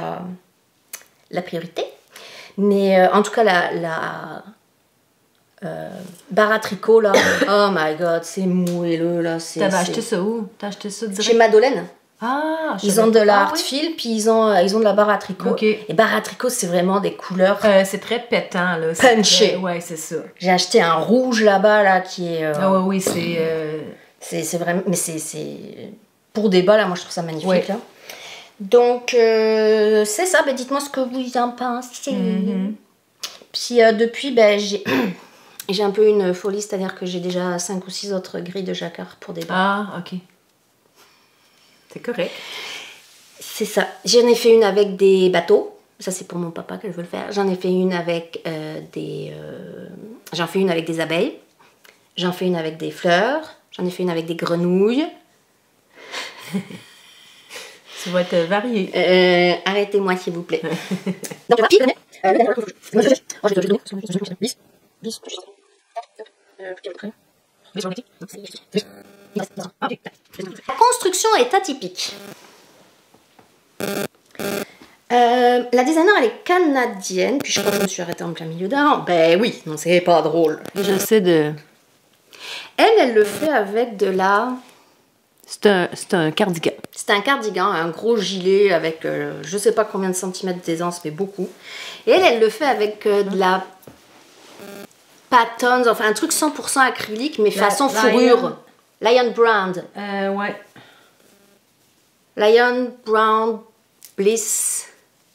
la priorité. Mais en tout cas, la barre à tricot, là, oh my god, c'est moelleux, là. T'avais acheté ça où? T'as acheté ça direct? Chez Madeleine. Ah, ils ont de la Artfil, puis ils ont de la barre à tricot. Okay. Et barre à tricot, c'est vraiment des couleurs... c'est très pétant, là. Punché. Ouais, c'est ça. J'ai acheté un rouge là-bas, là, qui est... Ah oui, c'est... C'est vraiment... Mais c'est... Pour des bas, là, moi, je trouve ça magnifique, là. Donc, c'est ça. Ben, dites-moi ce que vous en pensez. Puis, depuis, ben, j'ai un peu une folie, c'est-à-dire que j'ai déjà 5 ou 6 autres grilles de jacquard pour des bas. Ah, ok. C'est correct. C'est ça. J'en ai fait une avec des bateaux. Ça, c'est pour mon papa que je veux le faire. J'en ai fait une avec J'en fais une avec des abeilles. J'en fais une avec des fleurs. J'en ai fait une avec des grenouilles. Ça va être varié. Arrêtez-moi, s'il vous plaît. Donc, la construction est atypique. La designer, elle est canadienne, puis je crois que je me suis arrêtée en plein milieu d'un. Ben oui, non, c'est pas drôle. J'essaie de... Elle le fait avec de la... C'est un cardigan. C'est un cardigan, un gros gilet avec je sais pas combien de centimètres d'aisance, mais beaucoup. Et elle le fait avec de la Patons, enfin un truc 100% acrylique, mais façon fourrure. Lion Brand. Ouais. Lion Brand Bliss.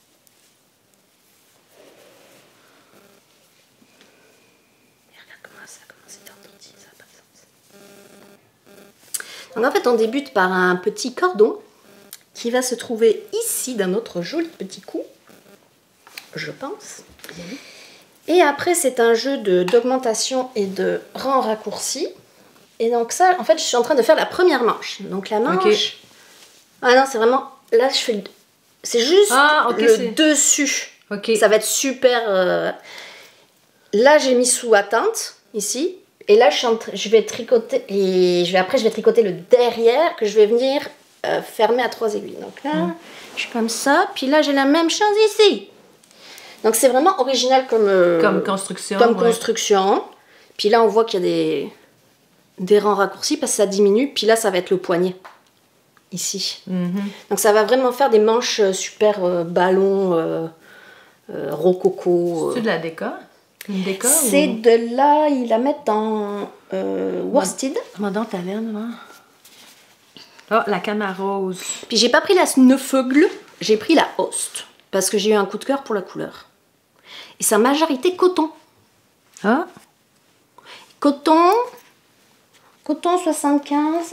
Donc en fait, on débute par un petit cordon qui va se trouver ici dans notre joli petit cou, je pense. Et après, c'est un jeu d'augmentation et de rang raccourci. Et donc ça, en fait, je suis en train de faire la première manche. Donc la manche... Okay. Ah non, c'est vraiment... Là, je fais... C'est juste le dessus. Okay. Ça va être super... Là, j'ai mis sous attente, ici. Et là, je vais tricoter... Et après, je vais tricoter le derrière que je vais venir fermer à 3 aiguilles. Donc là, je suis comme ça. Puis là, j'ai la même chose ici. Donc c'est vraiment original comme construction. Comme construction. Puis là, on voit qu'il y a des rangs raccourcis parce que ça diminue. Puis là, ça va être le poignet. Ici. Donc ça va vraiment faire des manches super ballon, rococo. C'est de la déco? Une déco? C'est de là, ils la mettent en worsted. Dans ta laine, oh, la canne à rose. Puis j'ai pas pris la Snøfugl, j'ai pris la Host. Parce que j'ai eu un coup de cœur pour la couleur. Et sa majorité coton. Ah. Coton 75.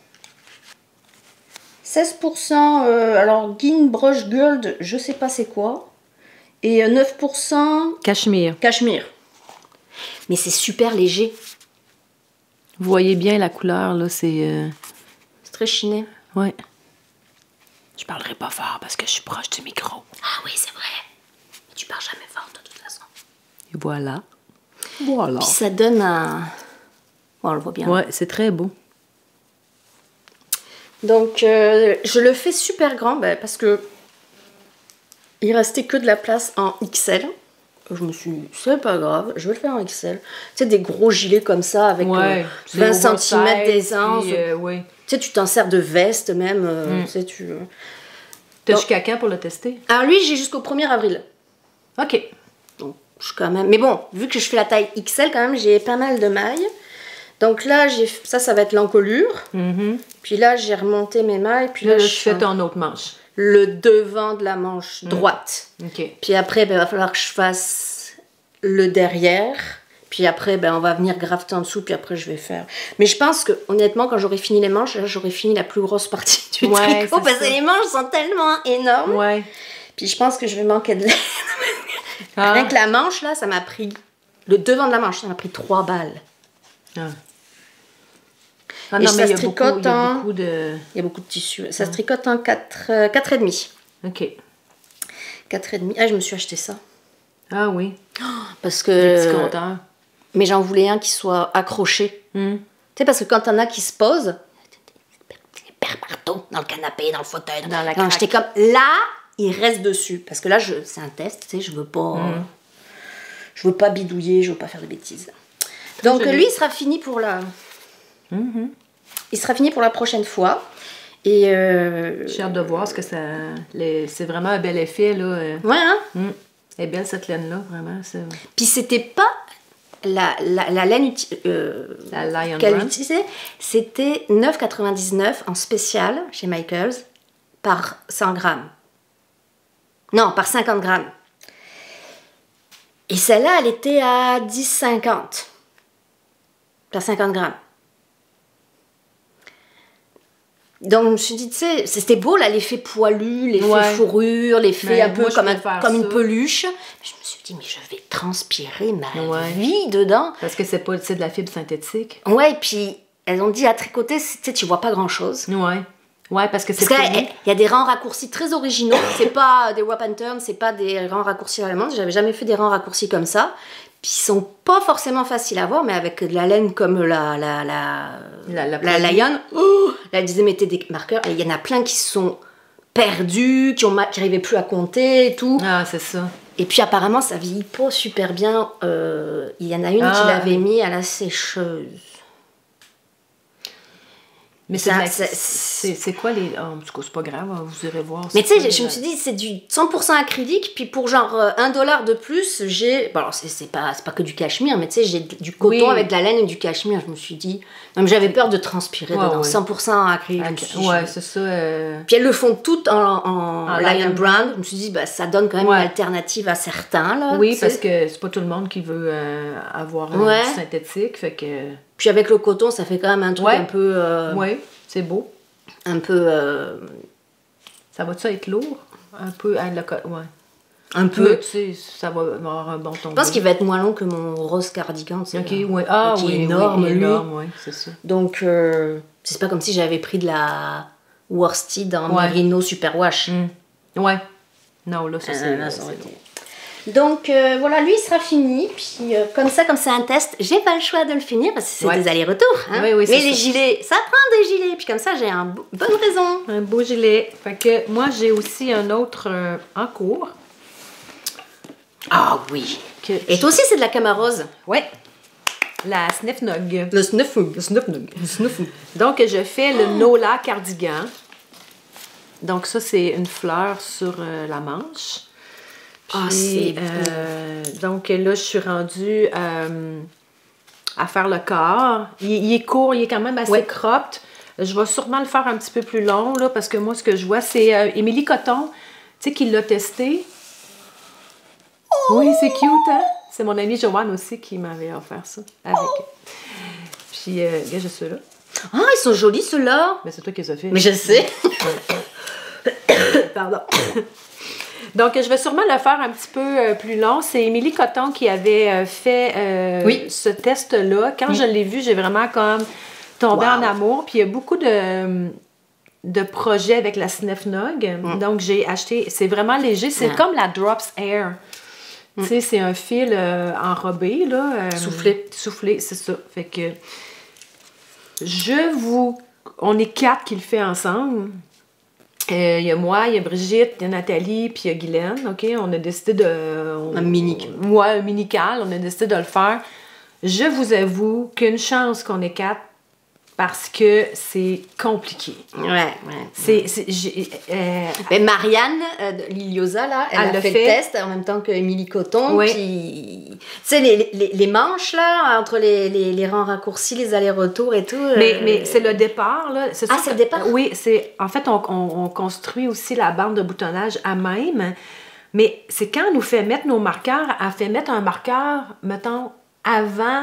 16%, alors Gin Brush Gold, je sais pas c'est quoi. Et 9% Cachemire. Cachemire. Mais c'est super léger. Vous voyez bien la couleur, là, c'est... C'est très chiné. Ouais. Je parlerai pas fort parce que je suis proche du micro. Ah oui, c'est vrai. Mais tu parles jamais fort de toute façon. Et voilà. Voilà. Puis ça donne un... Bon, on le voit bien. Ouais, c'est très beau. Donc, je le fais super grand parce que il restait que de la place en XL. Je me suis dit, c'est pas grave, je vais le faire en XL. Tu sais, des gros gilets comme ça avec 20 cm d'aisance. Oui. Tu sais, tu t'en sers de veste même. Tu sais, T'as jusqu'à quand pour le tester? Alors lui, j'ai jusqu'au 1er avril. OK. Donc, je suis quand même... Mais bon, vu que je fais la taille XL, quand même, j'ai pas mal de mailles. Donc là, ça va être l'encolure. Puis là, j'ai remonté mes mailles. Puis là, je fais ton autre manche. Le devant de la manche droite. OK. Puis après, il va falloir que je fasse le derrière. Puis après, on va venir grafter en dessous. Puis après, je vais faire... Mais je pense que, honnêtement, quand j'aurai fini les manches, là, j'aurai fini la plus grosse partie du tricot. Parce que les manches sont tellement énormes. Ouais. Puis je pense que je vais manquer de laine. Rien que la manche, là, ça m'a pris... Le devant de la manche, ça m'a pris 3 balles. Ah non, mais il y a beaucoup de... Il y a beaucoup de tissu. Ça se tricote en 4,5. OK. 4,5. Ah, je me suis acheté ça. Ah oui. Parce que... Petit compteur. Mais j'en voulais un qui soit accroché. Tu sais, parce que quand t'en as qui se posent, il perd partout, dans le canapé, dans le fauteuil. Dans la craque. J'étais comme, là, il reste dessus. Parce que là, c'est un test, tu sais, je veux pas... Je veux pas bidouiller, je veux pas faire de bêtises. Donc lui, il sera fini pour la... Il sera fini pour la prochaine fois. Et j'ai hâte de voir ce que ça... C'est vraiment un bel effet, là. Ouais, hein? Elle est belle, cette laine-là, vraiment. Puis c'était pas la laine qu'elle utilisait. C'était 9,99 en spécial chez Michaels par 100 grammes. Non, par 50 grammes. Et celle-là, elle était à 10,50 par 50 grammes. Donc je me suis dit, tu sais, c'était beau là, l'effet poilu, l'effet fourrure, l'effet un peu comme une peluche. Je me suis dit, mais je vais transpirer ma vie dedans. Parce que c'est de la fibre synthétique. Ouais, puis elles ont dit à tricoter, tu sais, tu vois pas grand-chose. Ouais, parce que c'est il y a des rangs raccourcis très originaux. C'est pas des wrap and turn, c'est pas des rangs raccourcis allemands. J'avais jamais fait des rangs raccourcis comme ça. Puis ils sont pas forcément faciles à voir, mais avec de la laine comme la Lion, là, elle disait mettez des marqueurs. Et il y en a plein qui sont perdus, qui n'arrivaient plus à compter et tout. Ah, c'est ça. Et puis apparemment, ça vieillit pas super bien. Il y en a une qui l'avait mis à la sécheuse. Mais c'est quoi les... Oh, en tout cas, c'est pas grave, vous irez voir. Mais tu sais, je me suis dit, c'est du 100% acrylique, puis pour genre $1 de plus, j'ai... Bon, alors, c'est pas que du cachemire, mais tu sais, j'ai du coton avec de la laine et du cachemire. Je me suis dit... Non, mais j'avais peur de transpirer dedans. 100% acrylique. C'est ça. Puis elles le font toutes en Lion Brand. Je me suis dit, ça donne quand même une alternative à certains, là. Oui, parce que c'est pas tout le monde qui veut avoir du synthétique, fait que... Puis avec le coton, ça fait quand même un truc un peu... Oui, c'est beau. Un peu... Ça va-tu être lourd? Un peu... Un peu. Mais, tu sais, ça va avoir un bon ton. Je pense qu'il va être moins long que mon rose cardigan. Qui est énorme, lui. C'est ça. Donc, c'est pas comme si j'avais pris de la worsted en merino super wash. Ouais. Non, là, ça c'est... Donc voilà, lui il sera fini. Puis comme c'est un test, j'ai pas le choix de le finir parce que c'est des allers-retours. Hein. Oui, mais les gilets, ça prend des gilets. Puis comme ça, j'ai une bonne raison. Un beau gilet. Fait que moi, j'ai aussi un autre en cours. Ah oui. Et toi aussi, c'est de la camarose. Ouais. la Snifnug. Le Snifnug. Le Snifnug. Donc, je fais le Nola cardigan. Donc, ça, c'est une fleur sur la manche. Puis, donc, là, je suis rendue à faire le corps. Il est court, il est quand même assez cropped. Je vais sûrement le faire un petit peu plus long, là, parce que moi, ce que je vois, c'est Émilie Coton, tu sais, qui l'a testé. Oui, c'est cute, hein? C'est mon amie Joanne aussi qui m'avait offert ça. Avec. Puis, regarde, je suis là. Ah, ils sont jolis, ceux-là! Mais c'est toi qui les as fait. Mais je sais. Pardon. Donc, je vais sûrement le faire un petit peu plus long. C'est Émilie Coton qui avait fait ce test-là. Quand je l'ai vu, j'ai vraiment comme tombé en amour. Puis, il y a beaucoup de projets avec la Snifnug. Donc, j'ai acheté... C'est vraiment léger. C'est comme la Drops Air. Tu sais, c'est un fil enrobé, là. Soufflé, c'est ça. Fait que... On est 4 qui le fait ensemble. Il y a moi, il y a Brigitte, il y a Nathalie, puis il y a Guylaine, OK? On a décidé de... un mini. Ouais, un mini-cal. On a décidé de le faire. Je vous avoue qu'une chance qu'on est 4 parce que c'est compliqué. Ouais. Mais Marianne Liliosa, là, elle a fait le test en même temps que Émilie Coton. Oui. Puis, tu sais, les manches, là, entre les rangs raccourcis, les allers-retours et tout. Mais c'est le départ, là. C'est le départ? Oui, en fait, on construit aussi la bande de boutonnage à même. Mais c'est quand elle nous fait mettre nos marqueurs, elle fait mettre un marqueur, mettons, avant...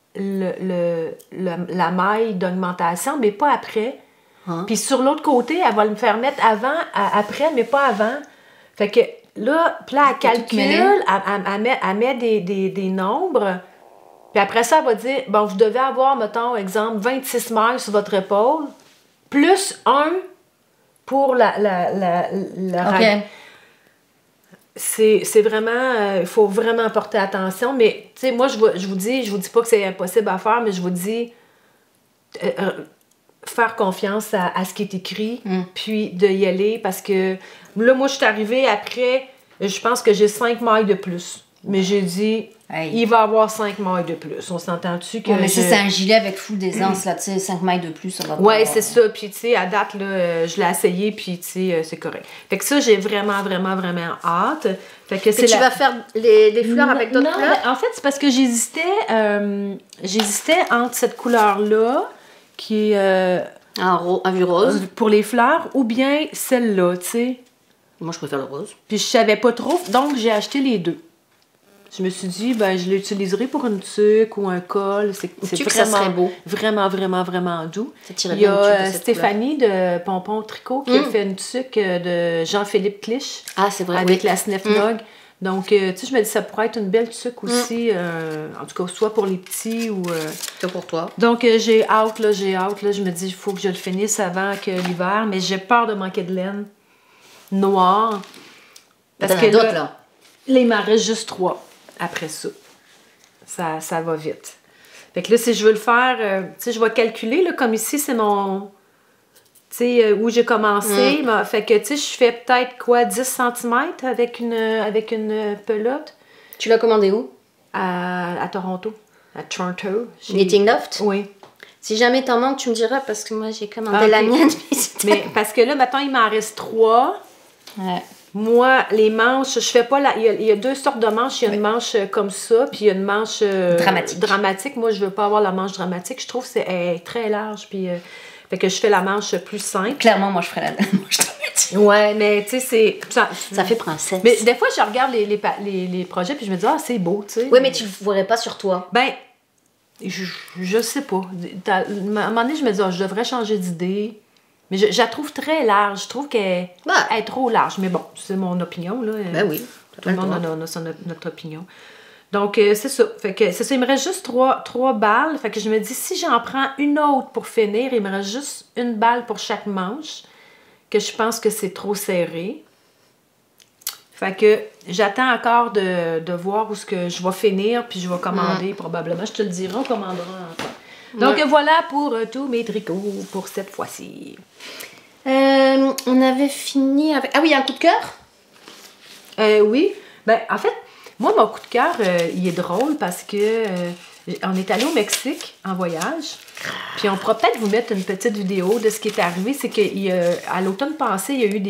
la maille d'augmentation, mais pas après. Puis sur l'autre côté, elle va me faire mettre après, mais pas avant. Fait que là, elle calcule, elle met des nombres, puis après ça, elle va dire, bon, vous devez avoir, mettons, exemple, 26 mailles sur votre épaule, plus 1 pour la OK. C'est vraiment... Il faut vraiment porter attention. Mais, tu sais, moi, je vous dis pas que c'est impossible à faire, mais je vous dis faire confiance à ce qui est écrit, puis de y aller, parce que là, moi, je suis arrivée après, je pense que j'ai 5 mailles de plus. Mais j'ai dit, il va avoir 5 mailles de plus. On s'entend-tu que... mais si c'est un gilet avec full d'aisance, là, tu sais, 5 mailles de plus, ça va pas... Ouais, c'est ça. Puis, tu sais, à date, là, je l'ai essayé, puis, tu sais, c'est correct. Fait que ça, j'ai vraiment, vraiment, vraiment hâte. Fait que tu vas faire les fleurs avec d'autres couleurs? En fait, c'est parce que j'hésitais entre cette couleur-là, qui est... un vue rose. Pour les fleurs, ou bien celle-là, tu sais. Moi, je préfère le rose. Puis, je savais pas trop, donc j'ai acheté les deux. Je me suis dit, ben, je l'utiliserai pour une tuque ou un col. C'est vraiment, ça serait beau. Vraiment, vraiment, vraiment doux. Il y a Stéphanie de Pompon Tricot qui a fait une tuque de Jean-Philippe Clich. Ah, c'est vrai. Avec la Snifnug. Donc, tu sais, je me dis, ça pourrait être une belle tuque aussi. En tout cas, soit pour les petits ou... C'est pour toi. Donc, j'ai hâte, là. Je me dis, il faut que je le finisse avant que l'hiver. Mais j'ai peur de manquer de laine noire. Parce que là, il m'en reste juste 3. Après ça, ça va vite. Fait que là, si je veux le faire, tu sais, je vais calculer, là, comme ici, c'est mon... Tu sais, où j'ai commencé. Fait que, tu sais, je fais peut-être, 10 cm avec une pelote. Tu l'as commandé où? À Toronto. À Toronto. Knitting Loft? Oui. Si jamais t'en manques, tu me diras, parce que moi, j'ai commandé la mienne. Mais parce que là, maintenant, il m'en reste 3. Ouais. Moi, les manches, je fais pas il y a 2 sortes de manches. Il y a une manche comme ça, puis il y a une manche dramatique. Moi, je veux pas avoir la manche dramatique. Je trouve que c'est très large, puis fait que je fais la manche plus simple. Clairement, moi, je ferais la manche dramatique. Ouais, mais tu sais, c'est... Ça fait princesse. Mais des fois, je regarde les projets, puis je me dis, ah, c'est beau, tu sais. Oui, mais tu le verrais pas sur toi. Ben, je sais pas. À un moment donné, je me dis, je devrais changer d'idée. Mais je la trouve très large. Je trouve qu'elle est trop large. Mais bon, c'est mon opinion, là. Ben oui. Tout le monde a notre opinion. Donc, c'est ça. Fait que c'est ça. Il me reste juste 3 balles. Fait que je me dis, si j'en prends une autre pour finir, il me reste juste une balle pour chaque manche, que je pense que c'est trop serré. Fait que j'attends encore de voir où ce que je vais finir, puis je vais commander probablement. Je te le dirai, on commandera encore. Donc, voilà pour tous mes tricots pour cette fois-ci. On avait fini avec... Ah oui, un coup de cœur? Oui. Ben, en fait, moi, mon coup de cœur, il est drôle parce que On est allé au Mexique en voyage. Puis on pourra peut-être vous mettre une petite vidéo de ce qui est arrivé. C'est qu'à l'automne passé, il y a eu des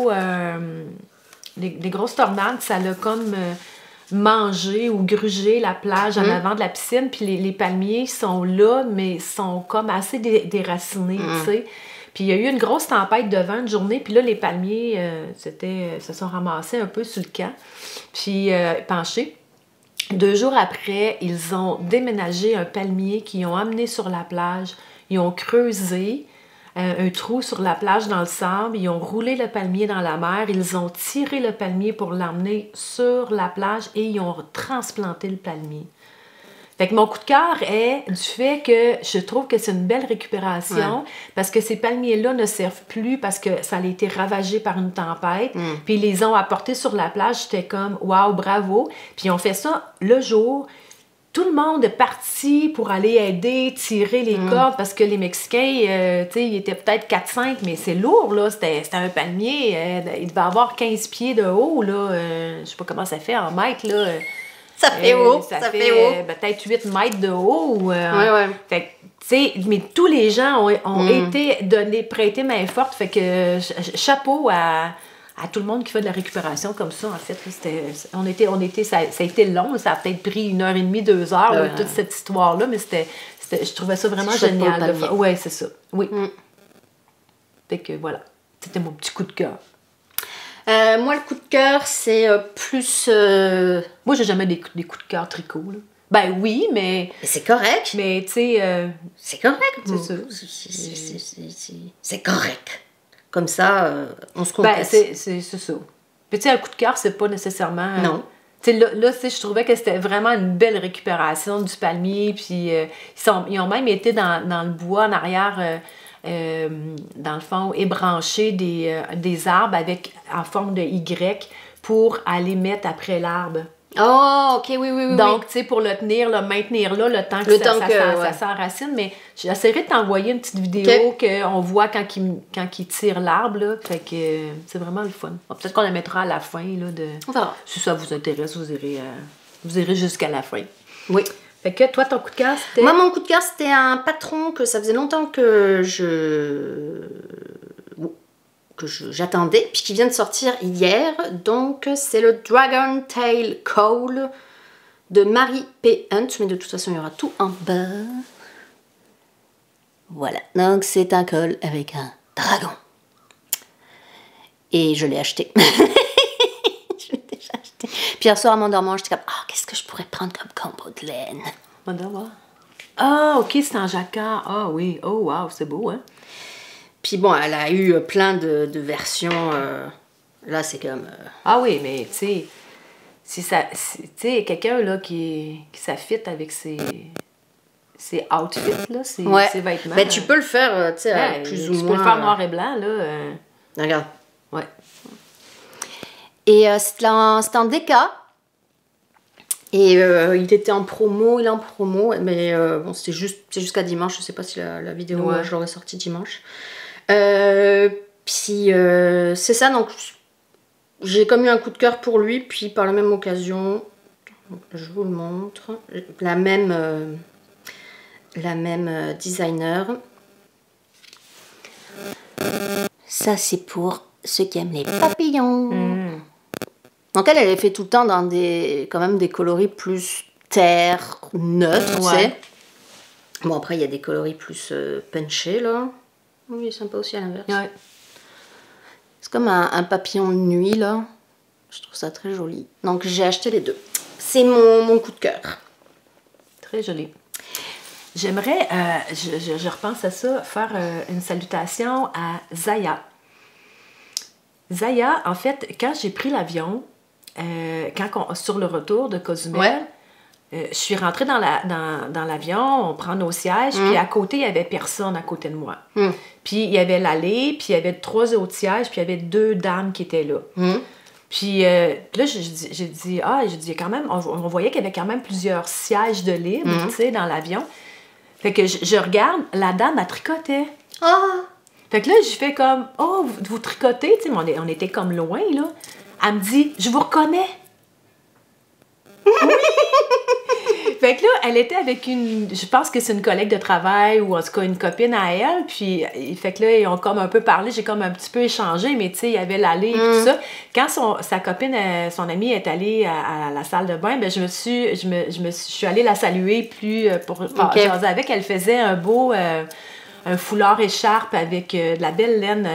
grosses tornades. Ça l'a comme mangé ou grugé la plage en avant de la piscine. Puis les palmiers sont là, mais sont comme assez déracinés, tu sais. Puis il y a eu une grosse tempête de vent une journée. Puis là, les palmiers se sont ramassés un peu sur le camp. Puis penchés. 2 jours après, ils ont déménagé un palmier qu'ils ont amené sur la plage. Ils ont creusé un trou sur la plage dans le sable. Ils ont roulé le palmier dans la mer. Ils ont tiré le palmier pour l'emmener sur la plage et ils ont transplanté le palmier. Fait que mon coup de cœur est du fait que je trouve que c'est une belle récupération parce que ces palmiers-là ne servent plus parce que ça a été ravagé par une tempête. Puis ils les ont apportés sur la plage. J'étais comme, waouh, bravo. Puis ils ont fait ça le jour. Tout le monde est parti pour aller aider, tirer les cordes parce que les Mexicains, tu sais, ils étaient peut-être 4-5, mais c'est lourd, là. C'était un palmier. Il devait avoir 15 pieds de haut, là. Je sais pas comment ça fait en mètres, là. Ça fait haut. Ça fait peut-être 8 mètres de haut. Fait que, tu sais, mais tous les gens ont été prêtés main forte. Fait que chapeau à tout le monde qui fait de la récupération comme ça, en fait. Ça a été long. Ça a peut-être pris 1h30, 2 heures, là, toute cette histoire-là. Mais je trouvais ça vraiment génial. Oui, c'est ça. Oui. Fait que voilà. C'était mon petit coup de cœur. Moi, le coup de cœur, c'est plus... Moi, j'ai jamais des coups de cœur tricot, là. Ben oui, mais... C'est correct. Mais, tu sais... c'est correct. C'est ça. C'est correct. Comme ça, on se compresse. Ben, c'est ça. Puis, tu sais, un coup de cœur, c'est pas nécessairement... Non. Tu sais, là, je trouvais que c'était vraiment une belle récupération du palmier. Puis, ils ont même été dans le bois en arrière... dans le fond, ébrancher des arbres en forme de Y pour aller mettre après l'arbre. Oh, OK, oui. Donc, tu sais, pour le tenir, le maintenir là, le temps que ça s'enracine. Mais j'essaierai de t'envoyer une petite vidéo qu'on voit quand il tire l'arbre, là. Fait que c'est vraiment le fun. Bon, peut-être qu'on la mettra à la fin, là. Si ça vous intéresse, vous irez jusqu'à la fin. Oui. Fait que toi, ton coup de cœur, c'était... Moi, mon coup de cœur, c'était un patron que ça faisait longtemps que j'attendais, puis qui vient de sortir hier. Donc, c'est le Dragon Tail Cole de Marie P. Hunt. Mais de toute façon, il y aura tout en bas. Voilà. Donc, c'est un col avec un dragon. Et je l'ai acheté. Puis hier soir, en m'endormant, j'étais comme, qu'est-ce que je pourrais prendre comme combo de laine? Ah, OK, c'est en jacquard. Ah oui, oh wow, c'est beau, hein? Puis bon, elle a eu plein de versions. Là, c'est comme... Ah oui, mais tu sais, tu sais, quelqu'un là qui s'affite avec ses outfits, là, ses vêtements. Ben, tu peux le faire, tu sais, plus ou moins... Tu peux le faire noir et blanc, là. Regarde. Ouais. Et c'était en déca. Et il était en promo, il est en promo. Mais bon, c'est jusqu'à dimanche. Je sais pas si la vidéo, je l'aurais sortie dimanche. Puis c'est ça, donc j'ai comme eu un coup de cœur pour lui. Puis par la même occasion, je vous le montre, la même designer. Ça, c'est pour ceux qui aiment les papillons. Donc elle avait fait tout le temps dans quand même des coloris plus terre, neutre, tu sais. Bon, après, il y a des coloris plus punchés, là. Oui, sympa aussi à l'inverse. Ouais. C'est comme un papillon de nuit, là. Je trouve ça très joli. Donc, j'ai acheté les deux. C'est mon coup de cœur. Très joli. J'aimerais, je repense à ça, faire une salutation à Zaya. Zaya, en fait, quand j'ai pris l'avion, sur le retour de Cozumel, je suis rentrée dans l'avion, on prend nos sièges, puis à côté, il n'y avait personne à côté de moi. Puis il y avait l'allée, puis il y avait 3 autres sièges, puis il y avait 2 dames qui étaient là. Puis là, j'ai dit, quand même, on voyait qu'il y avait quand même plusieurs sièges de libre, tu sais, dans l'avion. Fait que je regarde, la dame, elle tricotait. Fait que là, je fais comme, vous tricotez, tu sais, on était comme loin, là. Elle me dit, je vous reconnais. Oui! Fait que là, elle était avec je pense que c'est une collègue de travail ou en tout cas une copine à elle. Puis, fait que là, ils ont comme un peu parlé, j'ai comme un petit peu échangé, mais tu sais, il y avait l'allée et tout ça. Quand sa copine, son amie est allée à la salle de bain, ben je suis allée la saluer pour jaser avec. Elle faisait un beau un foulard écharpe avec de la belle laine.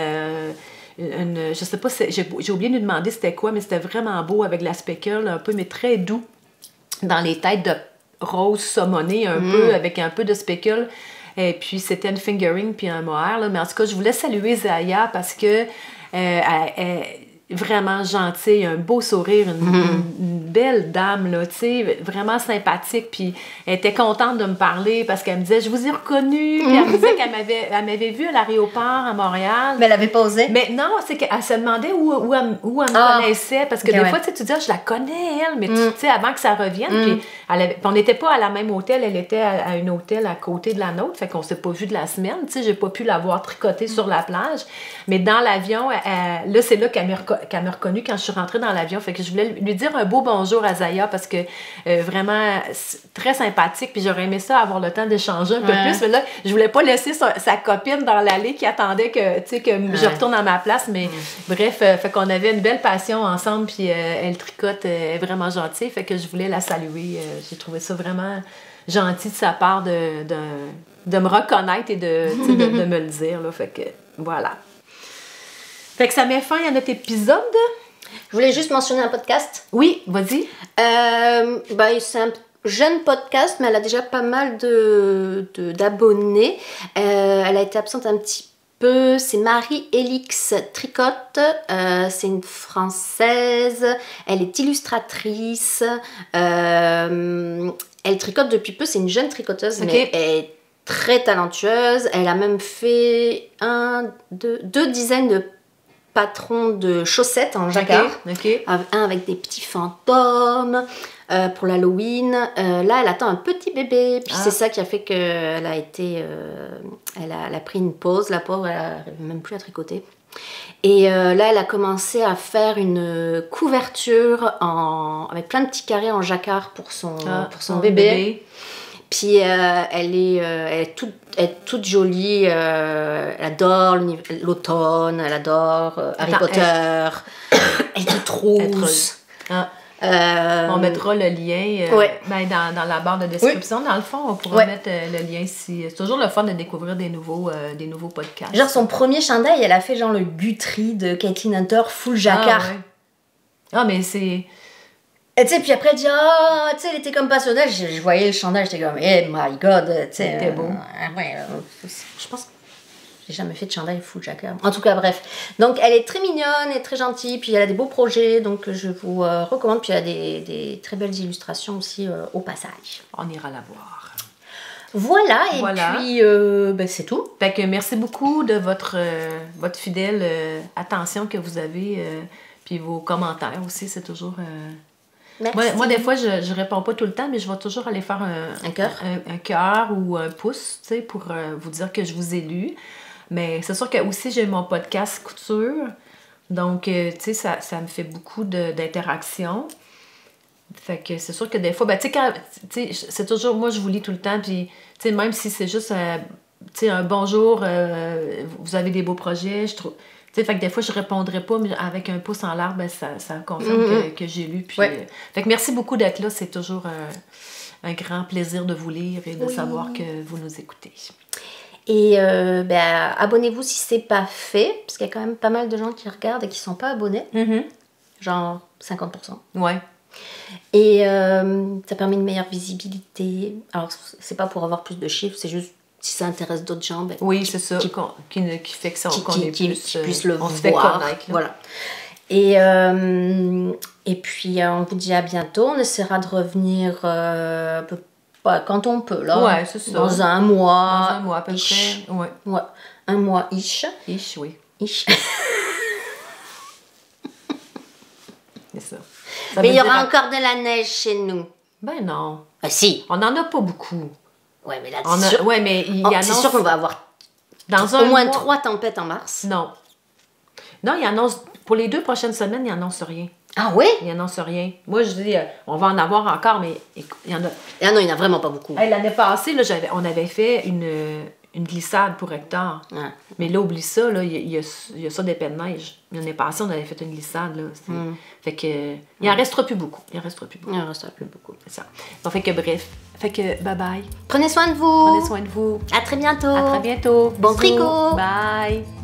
Je sais pas, j'ai oublié de lui demander c'était quoi, mais c'était vraiment beau avec de la speckle un peu, mais très doux. Dans les têtes de rose saumonné un peu, avec un peu de speckle. Et puis, c'était une fingering puis un mohair. Là. Mais en tout cas, je voulais saluer Zaya parce que elle vraiment gentille, un beau sourire, une belle dame, là, tu sais, vraiment sympathique. Puis elle était contente de me parler parce qu'elle me disait, je vous ai reconnu. Puis elle me disait qu'elle m'avait vue à l'aéroport à Montréal. Mais elle avait pas osé. Mais non, c'est qu'elle se demandait où elle me connaissait. Parce que des fois, tu dis, je la connais, elle, mais tu sais, avant que ça revienne. Puis on n'était pas à la même hôtel, elle était à un hôtel à côté de la nôtre. Fait qu'on s'est pas vu de la semaine. Tu sais, j'ai pas pu la voir tricoter sur la plage. Mais dans l'avion, là, c'est là qu'elle m'a reconnue quand je suis rentrée dans l'avion. Fait que je voulais lui dire un beau bonjour à Zaya parce que vraiment très sympathique. Puis j'aurais aimé ça avoir le temps d'échanger un peu plus. Mais là, je voulais pas laisser sa copine dans l'allée qui attendait que je retourne à ma place. Mais bref, fait qu'on avait une belle passion ensemble. Puis elle tricote, elle est vraiment gentille. Fait que je voulais la saluer. J'ai trouvé ça vraiment gentil de sa part de me reconnaître et de me le dire. Là. Fait que voilà. Fait que ça met fin à notre épisode. Je voulais juste mentionner un podcast. Oui, vas-y. C'est un jeune podcast, mais elle a déjà pas mal d'abonnés. Elle a été absente un petit peu. C'est Marie-Élix Tricotte. C'est une Française. Elle est illustratrice. Elle tricote depuis peu. C'est une jeune tricoteuse, mais elle est très talentueuse. Elle a même fait deux dizaines de patrons de chaussettes en jacquard. Un avec des petits fantômes pour l'Halloween. Là, elle attend un petit bébé. Puis c'est ça qui a fait qu'elle a été... elle a pris une pause. La pauvre, elle n'arrive même plus à tricoter. Et là, elle a commencé à faire une couverture avec plein de petits carrés en jacquard pour son bébé. Puis elle est toute jolie, elle adore l'automne, elle adore Harry Potter, elle est toute rose. On mettra le lien dans la barre de description. Dans le fond, on pourra mettre le lien ici. C'est toujours le fun de découvrir des nouveaux podcasts. Genre son premier chandail, elle a fait genre le Guthrie de Caitlin Hunter full jacquard. Mais c'est... Et tu sais, puis après, elle dit, tu sais, elle était comme passionnée. Je voyais le chandail, j'étais comme, my God, tu sais. C'était beau. Je pense que j'ai jamais fait de chandail full jacquard. En tout cas, bref. Donc, elle est très mignonne et très gentille, puis elle a des beaux projets, donc je vous recommande. Puis elle a des très belles illustrations aussi au passage. On ira la voir. Voilà, et puis c'est tout. Fait que merci beaucoup de votre fidèle attention que vous avez, puis vos commentaires aussi, c'est toujours... Moi, des fois, je réponds pas tout le temps, mais je vais toujours aller faire un cœur ou un pouce, tu sais, pour vous dire que je vous ai lu. Mais c'est sûr que aussi j'ai mon podcast couture. Donc, tu sais, ça me fait beaucoup d'interactions. Fait que c'est sûr que des fois, tu sais, c'est toujours, moi, je vous lis tout le temps. Puis, tu sais, même si c'est juste, tu sais, un bonjour, vous avez des beaux projets, je trouve... Fait que des fois, je ne répondrai pas, mais avec un pouce en l'air, ben, ça confirme que j'ai lu. Puis, fait que merci beaucoup d'être là. C'est toujours un grand plaisir de vous lire et de savoir que vous nous écoutez. Et abonnez-vous si ce n'est pas fait, parce qu'il y a quand même pas mal de gens qui regardent et qui ne sont pas abonnés. Genre 50%. Ouais. Et ça permet une meilleure visibilité. Alors, c'est pas pour avoir plus de chiffres, c'est juste si ça intéresse d'autres gens, c'est ça, qui fait que ça, qu'on est plus, puisse le on voir. Se fait connaître, voilà. Et puis on vous dit à bientôt. On essaiera de revenir quand on peut là. Ouais, c'est ça. Dans un mois. Dans un mois à peu près. Ouais. Un mois ish. Oui. Ish. C'est ça. Mais il y aura encore de la neige chez nous. Ben non. Ah si. On n'en a pas beaucoup. Ouais, mais là, mais c'est sûr qu'on va avoir au moins 3 tempêtes en mars. Non, il annonce... Pour les 2 prochaines semaines, il annonce rien. Ah oui? Ils n'annoncent rien. Moi, je dis, on va en avoir encore, mais il y en a... Ah non, il n'y en a vraiment pas beaucoup. Hey, l'année passée, là, on avait fait une glissade pour Hector. Ouais. Mais là, oublie ça, là, il y a ça d'épais de neige. L'année passée, on avait fait une glissade. Là, fait que, il en restera plus beaucoup. Il en restera plus beaucoup. Il en restera plus beaucoup. C'est ça. Donc, fait que bref. Fait que bye-bye. Prenez soin de vous. Prenez soin de vous. À très bientôt. À très bientôt. Bon Bisous. tricot. Bye.